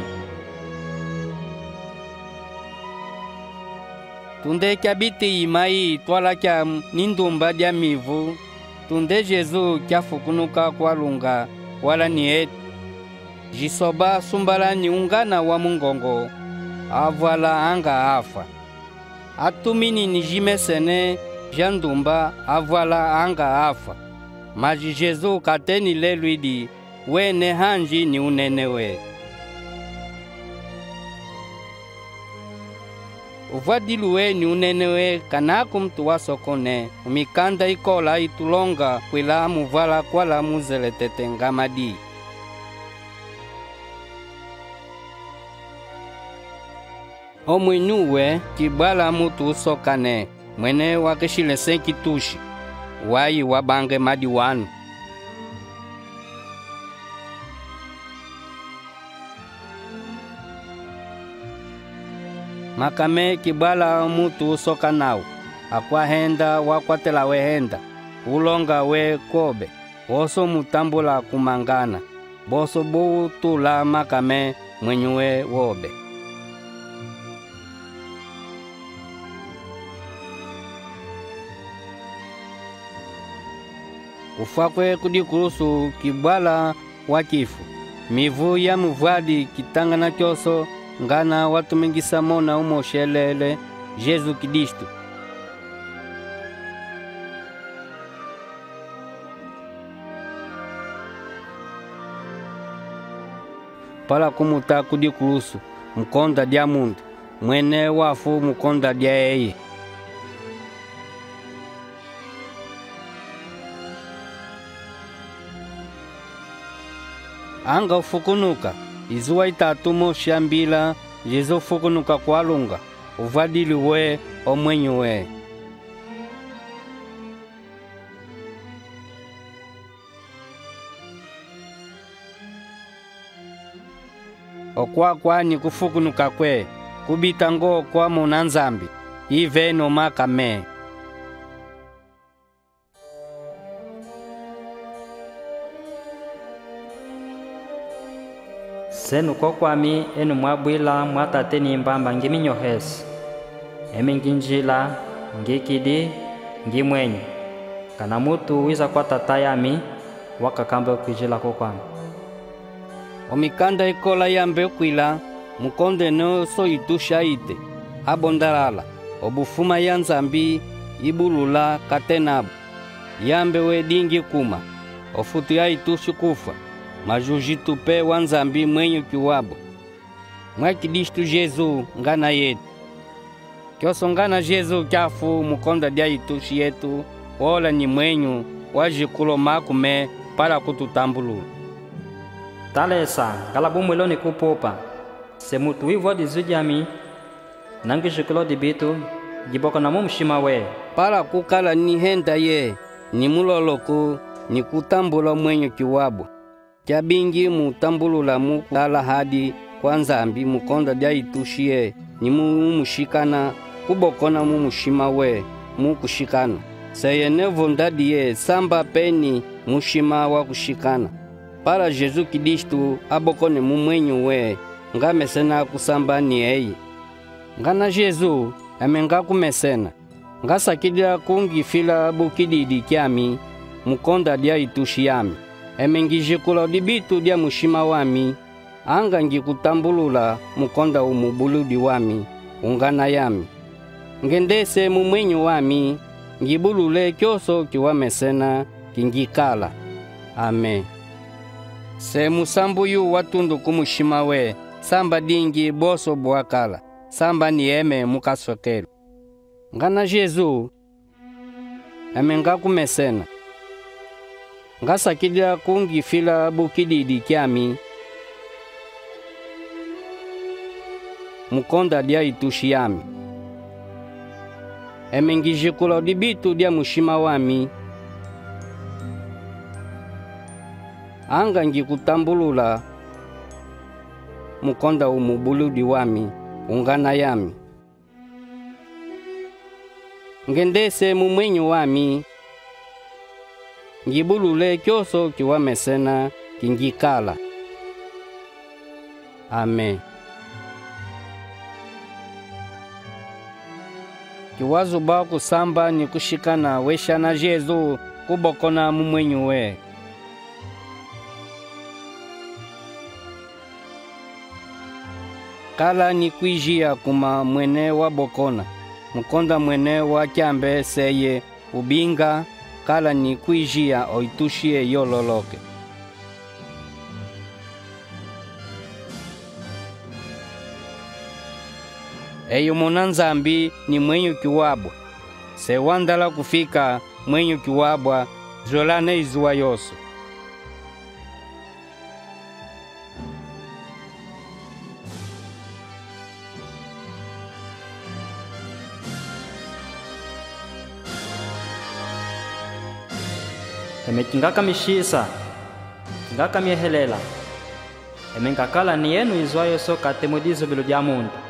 tunde kya biti imai twala kya nindumba dia mivu tunde Jesu kya fukunuka kwa lunga wala ni etu jisoba sumbala ni ungana wa mungongo avala anga afa atumini ni jimesene jandumba avala anga afa maji Jesu kateni leluidi wene hanji ni unenewe uvadiluwe ni unenewe kanaku mtu wa sokone umikanda ikola itulonga kwila muvala kwala muzeletete ngamadi omwinuwe kibala mutu usokane mwene wakishile senkitushi wayi wabange madi wanu makame kibala mutu usoka nao akwa henda wakwatela we henda ulonga we kobe boso mutambula kumangana boso butula makame mwenywe wobe ufakwe kudikurusu kibala wakifu mivu ya muvadi kitangana kyoso ngana watumingisa mona umoshelele Jesu Kristo pala kumuta kudikurusu mkonda dia mundu mwene wafu mkonda dia eye anga ufukunuka izuwa itatu moshambila Jesu fukunuka kwa lunga uvadili we omwenye we okwa kwa ni kufukunuka kwe kubita ngo kwa muna nzambi ive no makame. Senu kokwami enu mwabwila mwatate nimbamba ngiminyohesi emi nginjila ngikidi ngimwenye kana mutu wiza kwa tata yami wakakamba kwijila kokwami. Omikanda ikola yambe kwila mukonde no so itusha ite abondalala obufuma ya nzambi ibulula katenabu yambe wedingi kuma ofutu ya itushi kufa majujitu pe wa nzambi mwenye kiwabo mwa Kristu Jesu ngana yetu kyoso ngana Jesu kyafu mukonda dia itushi yetu wola ni mwenyu wajikulo makume para kututambulula. Talesa kala bumwelo ni kupopa se mutu wivo dizujami nangi jikulo dibitu jiboko na mumshima we para kukala ni henda ye ni muloloku ni kutambula mwenye kiwabo kyabingi mutambulula mukala hadi kwa nzambi mukonda dia itushie ni mumushikana kubokona mumushima we mukushikana seyenevo ndadiye samba peni mushima wa kushikana para Jesu Kristu abokone mumwenyu we ngamesena kusamba ni eyi ngana Jesu amenga kumesena ngasakidila kungifila bukididi kyami mukonda dia itushi yami emengijikula dibitu dia mushima wami anga ngikutambulula mukonda umubuludi wami ungana yami ngendese mumwenyu wami ngibulule kyoso kiwamesena kingikala. Amen. Se musambu yu watundu kumushima we samba dingi boso bwakala samba ni eme mukasokelu ngana Jesu amenga kumesena ngasakidila kungifila bukididi kyami mukonda dia itushi yami emengijikula dibitu dia mushima wami anga ngikutambulula mukonda umubuludi wami ungana yami ngendese mumwenyu wami ngibulule kyoso kiwamesena kingikala. Amen. Kiwazo ba kusamba ni kushikana weshana Jesu kubokona mumwenyu we kala ni kwijia kuma mwene wa bokona mukonda mwene wa kyambe seye ubinga kala ni kwijia oitushie yololoke. Eyo muna nzambi ni mwenyu kiwabwa se wandala kufika mwenyu kiwabwa zolane izuwa yoso. eme kingaka mishisa kingaka miehelela eme ngakala ni yenu izwayo so katemudizo bilu dia mundu